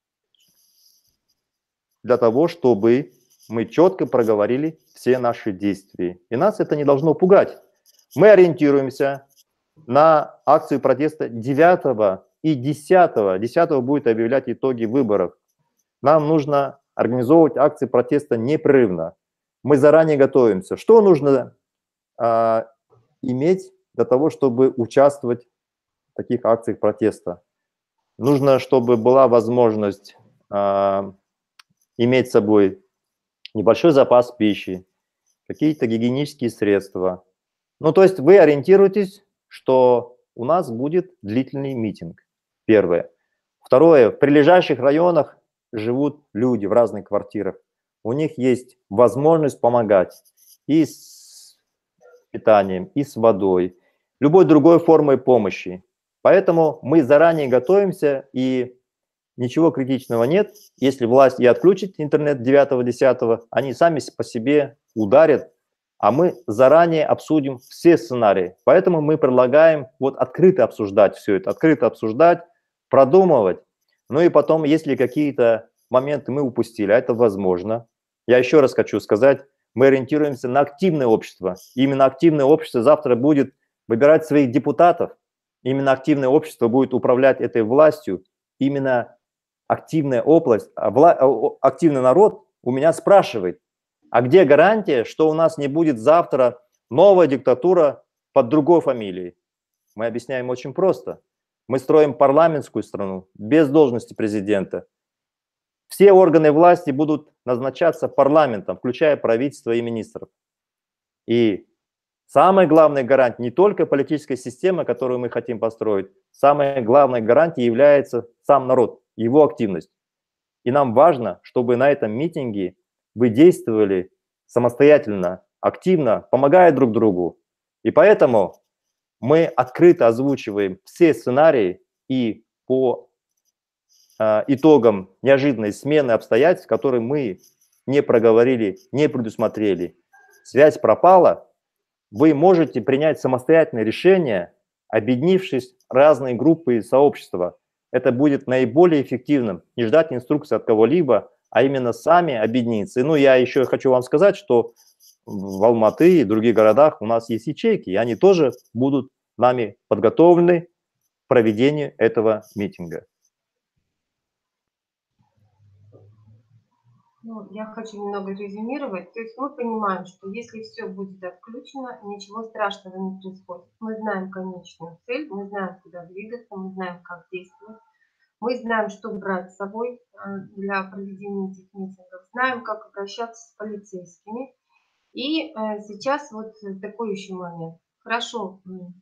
для того, чтобы мы четко проговорили все наши действия. И нас это не должно пугать. Мы ориентируемся на акцию протеста девятого и десятого. десятого будет объявлять итоги выборов. Нам нужно организовывать акции протеста непрерывно. Мы заранее готовимся. Что нужно а, иметь для того, чтобы участвовать в таких акциях протеста? Нужно, чтобы была возможность а, иметь с собой небольшой запас пищи, какие-то гигиенические средства. Ну, то есть вы ориентируетесь, что у нас будет длительный митинг. Первое. Второе. В прилежащих районах живут люди в разных квартирах. У них есть возможность помогать и с питанием, и с водой, любой другой формой помощи. Поэтому мы заранее готовимся, и ничего критичного нет. Если власть и отключит интернет девятого-десятого, они сами по себе ударят, а мы заранее обсудим все сценарии. Поэтому мы предлагаем вот открыто обсуждать все это, открыто обсуждать, продумывать. Ну и потом, если какие-то моменты мы упустили, а это возможно, я еще раз хочу сказать, мы ориентируемся на активное общество. Именно активное общество завтра будет выбирать своих депутатов. Именно активное общество будет управлять этой властью. Именно активная область, активный народ у меня спрашивает, а где гарантия, что у нас не будет завтра новая диктатура под другой фамилией? Мы объясняем очень просто. Мы строим парламентскую страну без должности президента. Все органы власти будут назначаться парламентом, включая правительство и министров. И самая главная гарантия не только политическая система, которую мы хотим построить, самая главная гарантия является сам народ, его активность. И нам важно, чтобы на этом митинге вы действовали самостоятельно, активно, помогая друг другу. И поэтому мы открыто озвучиваем все сценарии и по э, итогам неожиданной смены обстоятельств, которые мы не проговорили, не предусмотрели. Связь пропала, вы можете принять самостоятельное решение, объединившись в разные группы и сообщества. Это будет наиболее эффективным. Не ждать инструкции от кого-либо, а именно сами объединиться. Ну, я еще хочу вам сказать, что в Алматы и других городах у нас есть ячейки, и они тоже будут нами подготовлены к проведению этого митинга. Ну, я хочу немного резюмировать. То есть мы понимаем, что если все будет отключено, ничего страшного не происходит. Мы знаем конечную цель, мы знаем, куда двигаться, мы знаем, как действовать. Мы знаем, что брать с собой для проведения этих митингов, знаем, как обращаться с полицейскими. И сейчас вот такой еще момент. Хорошо,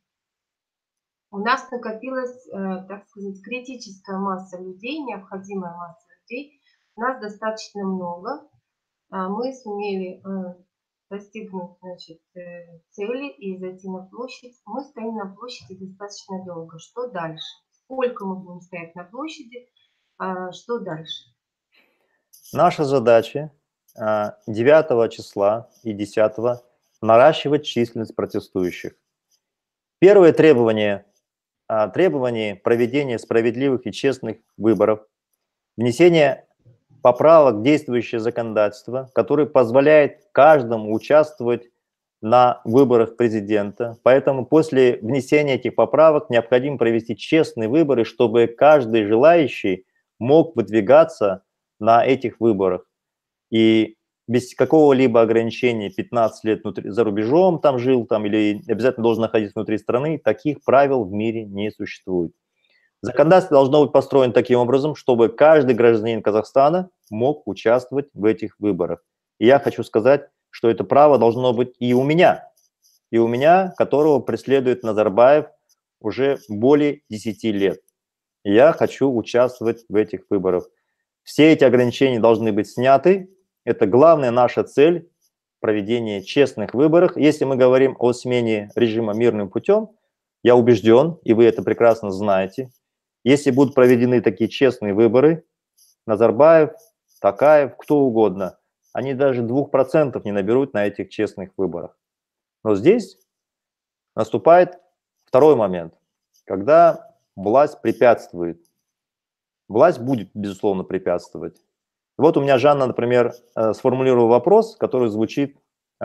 у нас накопилась, так сказать, критическая масса людей, необходимая масса людей. Нас достаточно много. Мы сумели достигнуть, значит, цели и зайти на площадь. Мы стоим на площади достаточно долго. Что дальше? Сколько мы будем стоять на площади? Что дальше? Наша задача девятого числа и десятого наращивать численность протестующих. Первое требование, требование проведения справедливых и честных выборов, внесение поправок в действующее законодательство, которое позволяет каждому участвовать на выборах президента. Поэтому после внесения этих поправок необходимо провести честные выборы, чтобы каждый желающий мог выдвигаться на этих выборах. И без какого-либо ограничения пятнадцать лет внутри, за рубежом там жил, там, или обязательно должен находиться внутри страны, таких правил в мире не существует. Законодательство должно быть построено таким образом, чтобы каждый гражданин Казахстана мог участвовать в этих выборах. И я хочу сказать, что это право должно быть и у меня, и у меня, которого преследует Назарбаев уже более десяти лет. И я хочу участвовать в этих выборах. Все эти ограничения должны быть сняты. Это главная наша цель – проведение честных выборов. Если мы говорим о смене режима мирным путем, я убежден, и вы это прекрасно знаете, если будут проведены такие честные выборы, Назарбаев, Токаев, кто угодно, они даже двух процентов не наберут на этих честных выборах. Но здесь наступает второй момент, когда власть препятствует. Власть будет, безусловно, препятствовать. Вот у меня Жанна, например, сформулировала вопрос, который звучит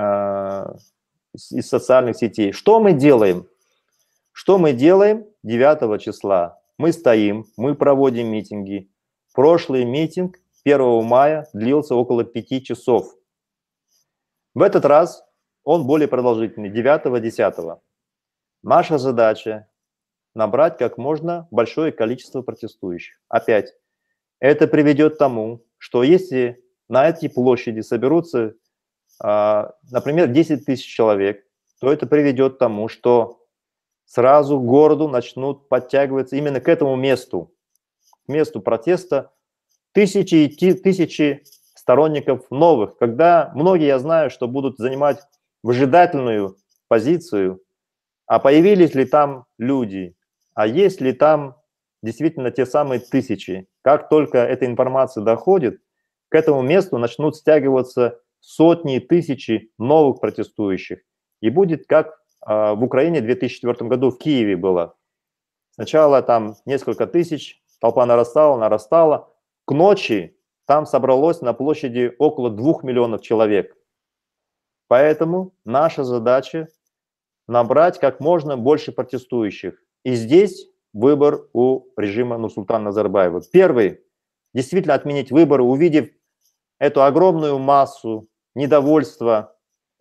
из социальных сетей. Что мы делаем? Что мы делаем девятого числа? Мы стоим, мы проводим митинги. Прошлый митинг первого мая длился около пяти часов. В этот раз он более продолжительный, девятого-десятого. Наша задача – набрать как можно большое количество протестующих. Опять, это приведет к тому, что если на этой площади соберутся, например, десять тысяч человек, то это приведет к тому, что сразу к городу начнут подтягиваться именно к этому месту, к месту протеста, тысячи и тысячи сторонников новых, когда многие, я знаю, что будут занимать выжидательную позицию, а появились ли там люди, а есть ли там действительно те самые тысячи. Как только эта информация доходит, к этому месту начнут стягиваться сотни, тысячи новых протестующих. И будет как э, в Украине в две тысячи четвёртом году в Киеве было. Сначала там несколько тысяч, толпа нарастала, нарастала. К ночи там собралось на площади около двух миллионов человек. Поэтому наша задача набрать как можно больше протестующих. И здесь выбор у режима Нурсултана Назарбаева. Первый – действительно отменить выборы, увидев эту огромную массу недовольства.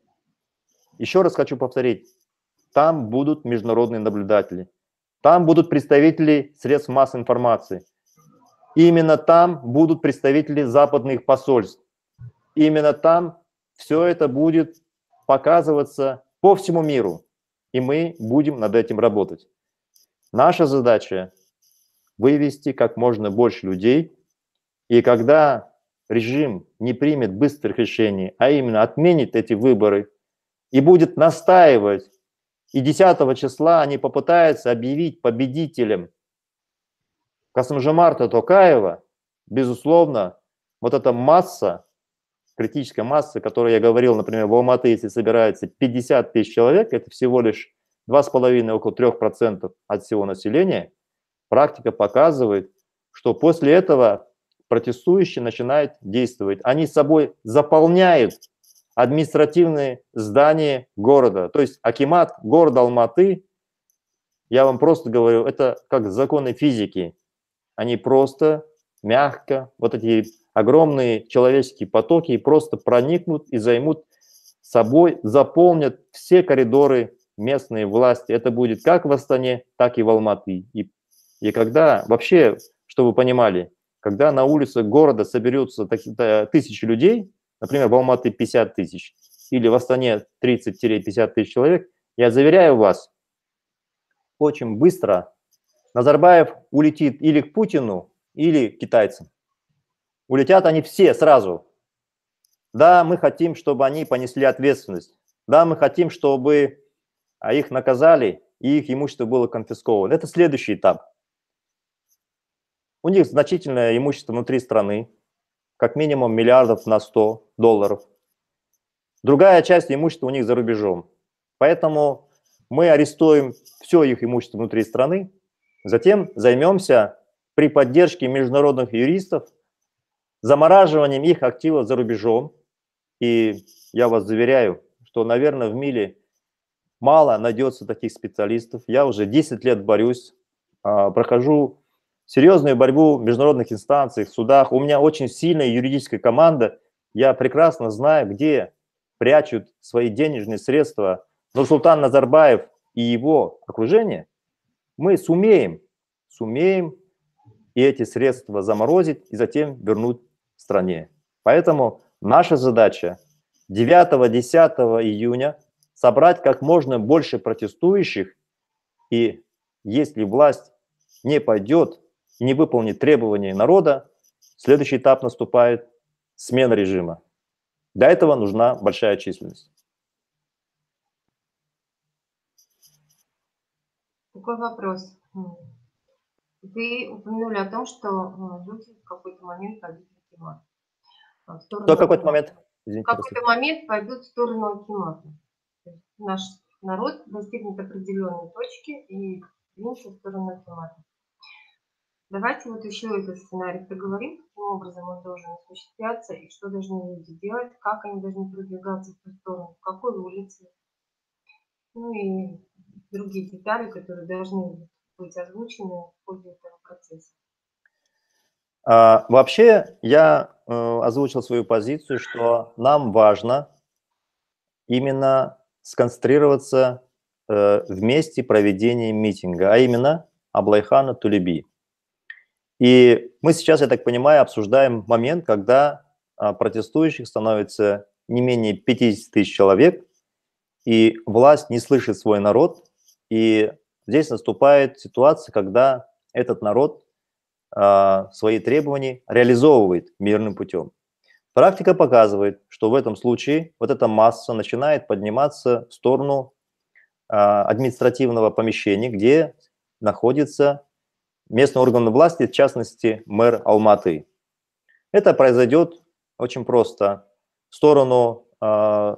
Еще раз хочу повторить, там будут международные наблюдатели, там будут представители средств массовой информации, именно там будут представители западных посольств, именно там все это будет показываться по всему миру, и мы будем над этим работать. Наша задача – вывести как можно больше людей, и когда режим не примет быстрых решений, а именно отменит эти выборы и будет настаивать, и десятого числа они попытаются объявить победителем Касым-Жомарта Токаева, безусловно, вот эта масса, критическая масса, о которой я говорил, например, в Алматы, если собирается пятьдесят тысяч человек, это всего лишь два с половиной, около трёх процентов от всего населения, практика показывает, что после этого протестующие начинают действовать. Они с собой заполняют административные здания города. То есть акимат города Алматы, я вам просто говорю, это как законы физики. Они просто мягко, вот эти огромные человеческие потоки просто проникнут и займут собой, заполнят все коридоры местной власти. Это будет как в Астане, так и в Алматы. И, и когда, вообще, чтобы вы понимали, когда на улицах города соберутся тысячи людей, например, в Алматы пятьдесят тысяч, или в Астане тридцать-пятьдесят тысяч человек, я заверяю вас, очень быстро Назарбаев улетит или к Путину, или к китайцам. Улетят они все сразу. Да, мы хотим, чтобы они понесли ответственность. Да, мы хотим, чтобы их наказали, и их имущество было конфисковано. Это следующий этап. У них значительное имущество внутри страны, как минимум миллиардов на сто долларов. Другая часть имущества у них за рубежом. Поэтому мы арестуем все их имущество внутри страны, затем займемся при поддержке международных юристов замораживанием их активов за рубежом. И я вас заверяю, что, наверное, в мире мало найдется таких специалистов. Я уже десять лет борюсь, прохожу серьезную борьбу в международных инстанциях, в судах. У меня очень сильная юридическая команда. Я прекрасно знаю, где прячут свои денежные средства Нурсултан Назарбаев и его окружение. Мы сумеем, сумеем и эти средства заморозить и затем вернуть стране. Поэтому наша задача девятого-десятого июня собрать как можно больше протестующих, и если власть не пойдет и не выполнит требования народа, следующий этап наступает – смена режима. Для этого нужна большая численность. Такой вопрос. Вы упомянули о том, что люди в какой-то момент пойдут в акимат. В Что в какой-то момент? В какой-то момент пойдут в сторону акимата. Наш народ достигнет определенной точки и двинется в сторону акимата. Давайте вот еще этот сценарий проговорим, каким образом он должен осуществляться и что должны люди делать, как они должны продвигаться в ту сторону, в какой улице. Ну и другие детали, которые должны быть озвучены в ходе этого процесса. А, вообще, я э, озвучил свою позицию, что нам важно именно сконцентрироваться э, в месте проведения митинга, а именно Аблайхана Тулеби. И мы сейчас, я так понимаю, обсуждаем момент, когда а, протестующих становится не менее пятидесяти тысяч человек, и власть не слышит свой народ, и здесь наступает ситуация, когда этот народ а, свои требования реализовывает мирным путем. Практика показывает, что в этом случае вот эта масса начинает подниматься в сторону а, административного помещения, где находится местный орган власти, в частности, мэр Алматы. Это произойдет очень просто. В сторону э,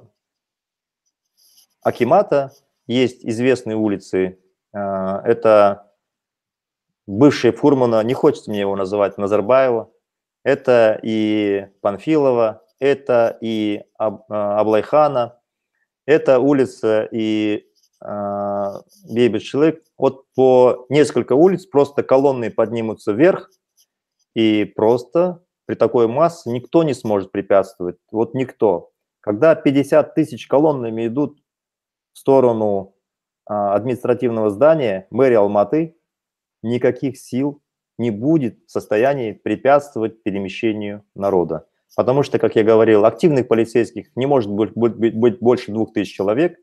Акимата есть известные улицы. Э, это бывший Фурмана, не хочется мне его называть, Назарбаева. Это и Панфилова, это и Аб, э, Аблайхана, это улица и э, Бейбит-Шилык. Вот по несколько улиц просто колонны поднимутся вверх, и просто при такой массе никто не сможет препятствовать. Вот никто. Когда пятьдесят тысяч колоннами идут в сторону а, административного здания мэрии Алматы, никаких сил не будет в состоянии препятствовать перемещению народа. Потому что, как я говорил, активных полицейских не может быть, быть, быть больше двух тысяч человек.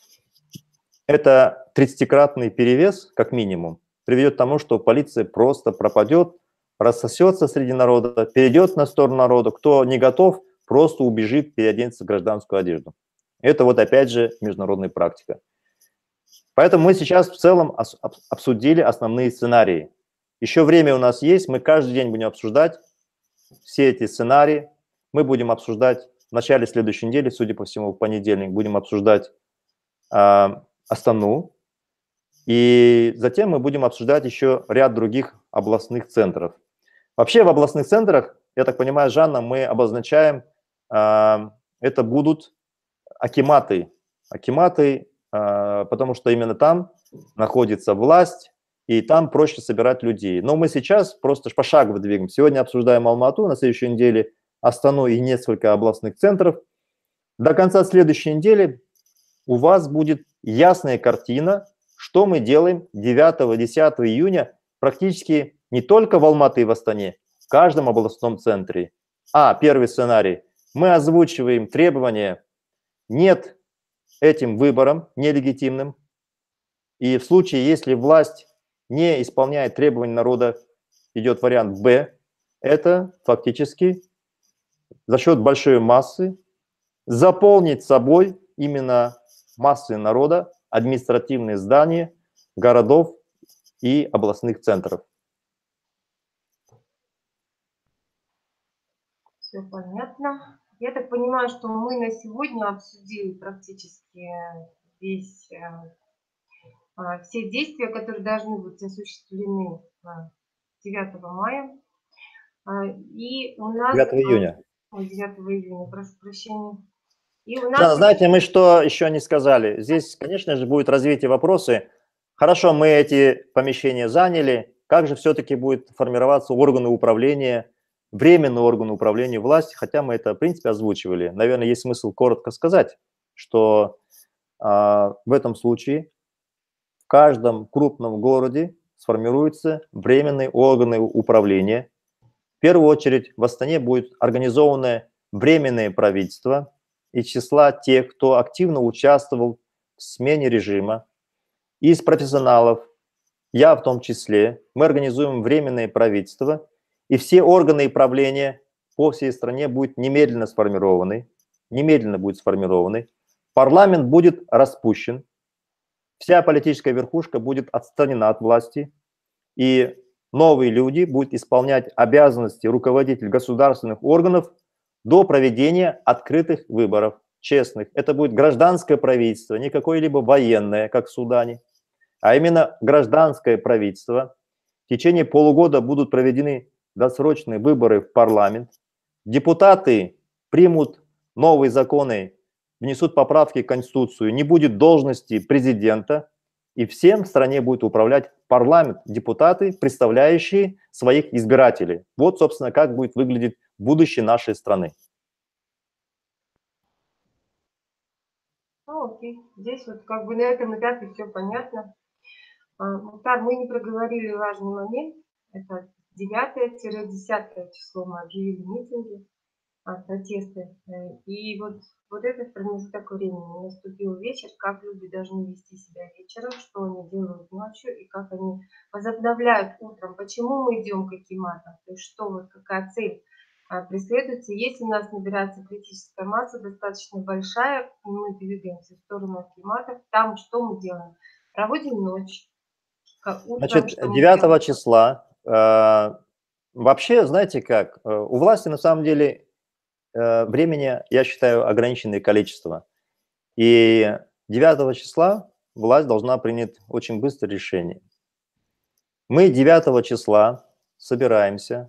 Это тридцатикратный перевес, как минимум, приведет к тому, что полиция просто пропадет, рассосется среди народа, перейдет на сторону народа. Кто не готов, просто убежит, переоденется в гражданскую одежду. Это вот опять же международная практика. Поэтому мы сейчас в целом обсудили основные сценарии. Еще время у нас есть, мы каждый день будем обсуждать все эти сценарии. Мы будем обсуждать в начале следующей недели, судя по всему, в понедельник, будем обсуждать э, Астану. И затем мы будем обсуждать еще ряд других областных центров. Вообще в областных центрах, я так понимаю, Жанна, мы обозначаем, э, это будут акиматы. Акиматы, э, потому что именно там находится власть, и там проще собирать людей. Но мы сейчас просто пошагово двигаем. Сегодня обсуждаем Алмату, на следующей неделе Астану и несколько областных центров. До конца следующей недели у вас будет ясная картина, что мы делаем девятого-десятого июня практически не только в Алматы и в Астане, в каждом областном центре. А, первый сценарий. Мы озвучиваем требования «нет» этим выборам нелегитимным. И в случае, если власть не исполняет требования народа, идет вариант «Б», это фактически за счет большой массы заполнить собой именно массы народа, административные здания городов и областных центров. Все понятно. Я так понимаю, что мы на сегодня обсудили практически весь, все действия, которые должны быть осуществлены девятого мая. И у нас... девятого июня. Ой, девятого июня, прошу прощения. И у нас... Жанна, знаете, мы что еще не сказали? Здесь, конечно же, будет развитие вопросы. Хорошо, мы эти помещения заняли. Как же все-таки будет формироваться органы управления, временный орган управления власти, хотя мы это, в принципе, озвучивали. Наверное, есть смысл коротко сказать, что э, в этом случае в каждом крупном городе сформируются временные органы управления. В первую очередь в Астане будет организовано временное правительство из числа тех, кто активно участвовал в смене режима, из профессионалов, я в том числе. Мы организуем временное правительство, и все органы управления по всей стране будут немедленно сформированы, немедленно будут сформированы. Парламент будет распущен, вся политическая верхушка будет отстранена от власти, и новые люди будут исполнять обязанности руководителей государственных органов до проведения открытых выборов, честных. Это будет гражданское правительство, не какое-либо военное, как в Судане, а именно гражданское правительство. В течение полугода будут проведены досрочные выборы в парламент. Депутаты примут новые законы, внесут поправки в Конституцию, не будет должности президента, и всем в стране будет управлять парламент, депутаты, представляющие своих избирателей. Вот, собственно, как будет выглядеть будущее нашей страны. Ну, окей. Здесь вот как бы на этом этапе все понятно. Мухтар, мы не проговорили важный момент. Это девятое-десятое число мы объявили митинги, протесты. И вот, вот этот промежуток времени наступил вечер, как люди должны вести себя вечером, что они делают ночью и как они возобновляют утром. Почему мы идем к акиматам? То есть что, вот какая цель преследуется. Если у нас набирается критическая масса достаточно большая, и мы двигаемся в сторону акиматов, там что мы делаем? Проводим ночь. Утром Значит, что мы девятого делаем? числа, э, вообще, знаете как, э, у власти на самом деле э, времени, я считаю, ограниченное количество. И девятого числа власть должна принять очень быстро решение. Мы девятого числа собираемся,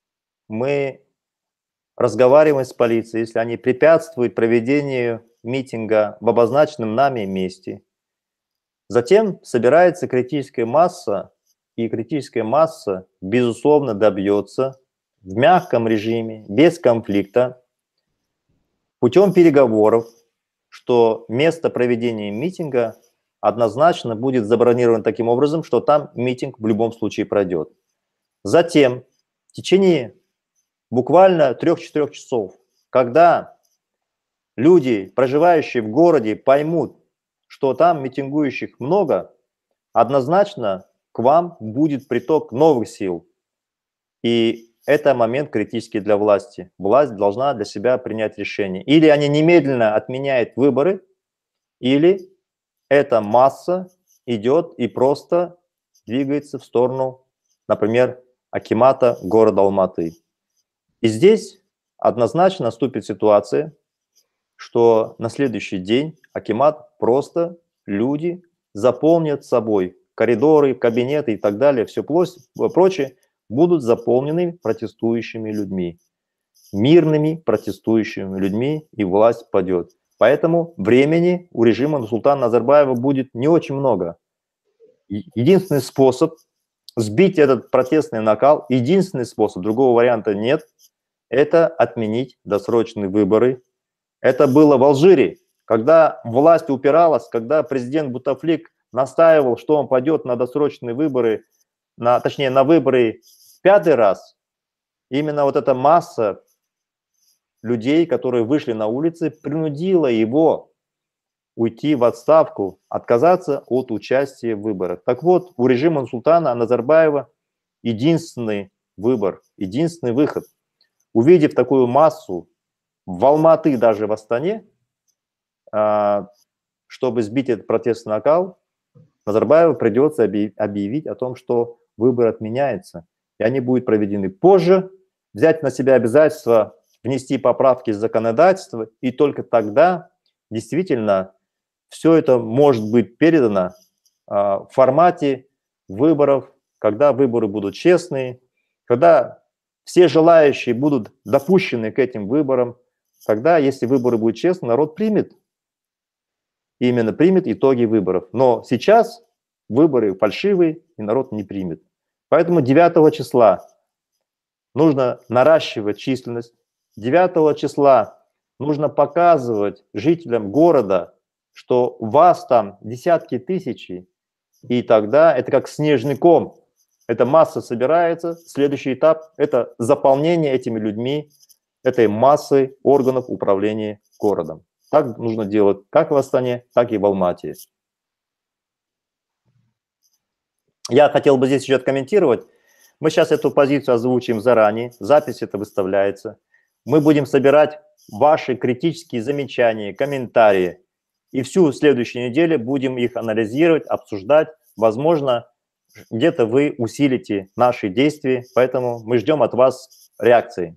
мы разговариваем с полицией, если они препятствуют проведению митинга в обозначенном нами месте. Затем собирается критическая масса, и критическая масса, безусловно, добьется в мягком режиме, без конфликта, путем переговоров, что место проведения митинга однозначно будет забронировано таким образом, что там митинг в любом случае пройдет. Затем, в течение буквально трех-четырех часов, когда люди, проживающие в городе, поймут, что там митингующих много, однозначно к вам будет приток новых сил. И это момент критический для власти. Власть должна для себя принять решение. Или они немедленно отменяют выборы, или эта масса идет и просто двигается в сторону, например, акимата города Алматы. И здесь однозначно наступит ситуация, что на следующий день акимат просто люди заполнят собой. Коридоры, кабинеты и так далее, все прочее будут заполнены протестующими людьми. Мирными протестующими людьми, и власть падет. Поэтому времени у режима Нурсултана Назарбаева будет не очень много. Единственный способ сбить этот протестный накал, единственный способ, другого варианта нет, это отменить досрочные выборы. Это было в Алжире, когда власть упиралась, когда президент Бутафлик настаивал, что он пойдет на досрочные выборы, на, точнее на выборы в пятый раз. Именно вот эта масса людей, которые вышли на улицы, принудила его уйти в отставку, отказаться от участия в выборах. Так вот, у режима Нурсултана Назарбаева единственный выбор, единственный выход. Увидев такую массу в Алматы, даже в Астане, чтобы сбить этот протестный накал, Назарбаеву придется объявить о том, что выбор отменяется, и они будут проведены позже, взять на себя обязательство внести поправки в законодательство, и только тогда действительно все это может быть передано в формате выборов, когда выборы будут честные, когда все желающие будут допущены к этим выборам, тогда, если выборы будут честны, народ примет, именно примет итоги выборов. Но сейчас выборы фальшивые, и народ не примет. Поэтому девятого числа нужно наращивать численность. девятого числа нужно показывать жителям города, что вас там десятки тысяч, и тогда это как снежный ком. Эта масса собирается. Следующий этап – это заполнение этими людьми, этой массы органов управления городом. Так нужно делать как в Астане, так и в Алмате. Я хотел бы здесь еще откомментировать. Мы сейчас эту позицию озвучим заранее, запись это выставляется. Мы будем собирать ваши критические замечания, комментарии. И всю следующую неделю будем их анализировать, обсуждать. Возможно, где-то вы усилите наши действия, поэтому мы ждем от вас реакции.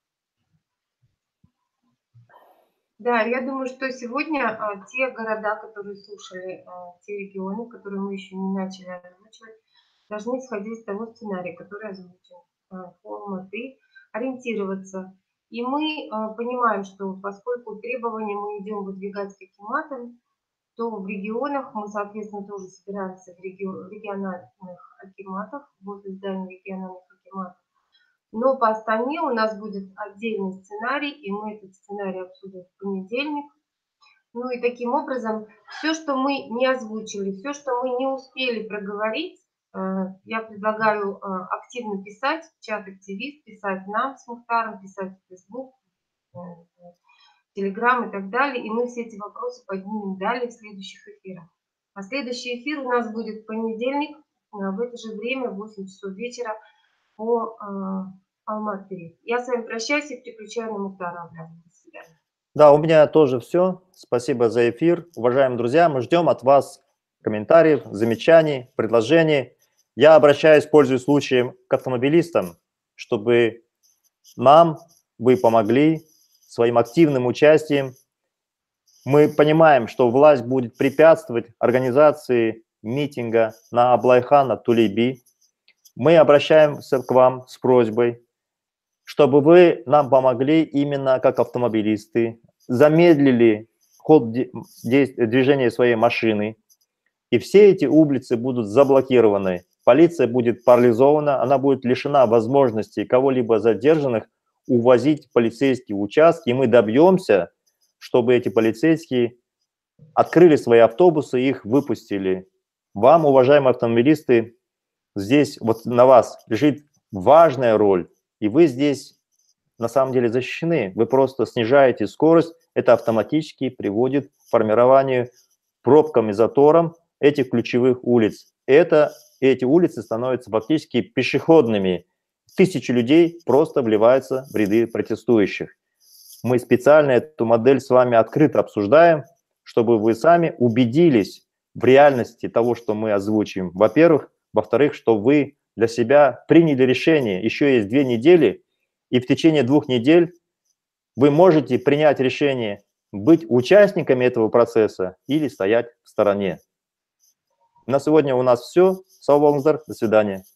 Да, я думаю, что сегодня а, те города, которые слушали, а, те регионы, которые мы еще не начали озвучивать, должны исходить из того сценария, который озвучен а, по Алматы, ориентироваться. И мы а, понимаем, что поскольку требования мы идем выдвигать к акиматам, то в регионах мы, соответственно, тоже собираемся в регион, региональных акиматах, возле здания региональных акиматов. Но по Астане у нас будет отдельный сценарий, и мы этот сценарий обсудим в понедельник. Ну и таким образом, все, что мы не озвучили, все, что мы не успели проговорить, я предлагаю активно писать, в чат активист, писать нам с Мухтаром, писать в Facebook, Telegram и так далее. И мы все эти вопросы поднимем далее в следующих эфирах. А следующий эфир у нас будет в понедельник в это же время, в восемь часов вечера, по Алматы. Я с вами прощаюсь и переключаю на Мухтара обратно. До свидания. Да, у меня тоже все. Спасибо за эфир. Уважаемые друзья, мы ждем от вас комментариев, замечаний, предложений. Я обращаюсь, пользуясь случаем, к автомобилистам, чтобы нам вы помогли своим активным участием. Мы понимаем, что власть будет препятствовать организации митинга на Аблайхана Тулейби. Мы обращаемся к вам с просьбой, чтобы вы нам помогли именно как автомобилисты, замедлили ход движения своей машины, и все эти улицы будут заблокированы. Полиция будет парализована, она будет лишена возможности кого-либо задержанных увозить в полицейские участки, и мы добьемся, чтобы эти полицейские открыли свои автобусы и их выпустили. Вам, уважаемые автомобилисты, здесь вот на вас лежит важная роль, и вы здесь на самом деле защищены. Вы просто снижаете скорость, это автоматически приводит к формированию пробкам и заторам этих ключевых улиц. Это, эти улицы становятся фактически пешеходными. Тысячи людей просто вливаются в ряды протестующих. Мы специально эту модель с вами открыто обсуждаем, чтобы вы сами убедились в реальности того, что мы озвучим. Во-первых. Во-вторых, что вы для себя приняли решение. Еще есть две недели, и в течение двух недель вы можете принять решение быть участниками этого процесса или стоять в стороне. На сегодня у нас все. Сау болыңыздар. До свидания.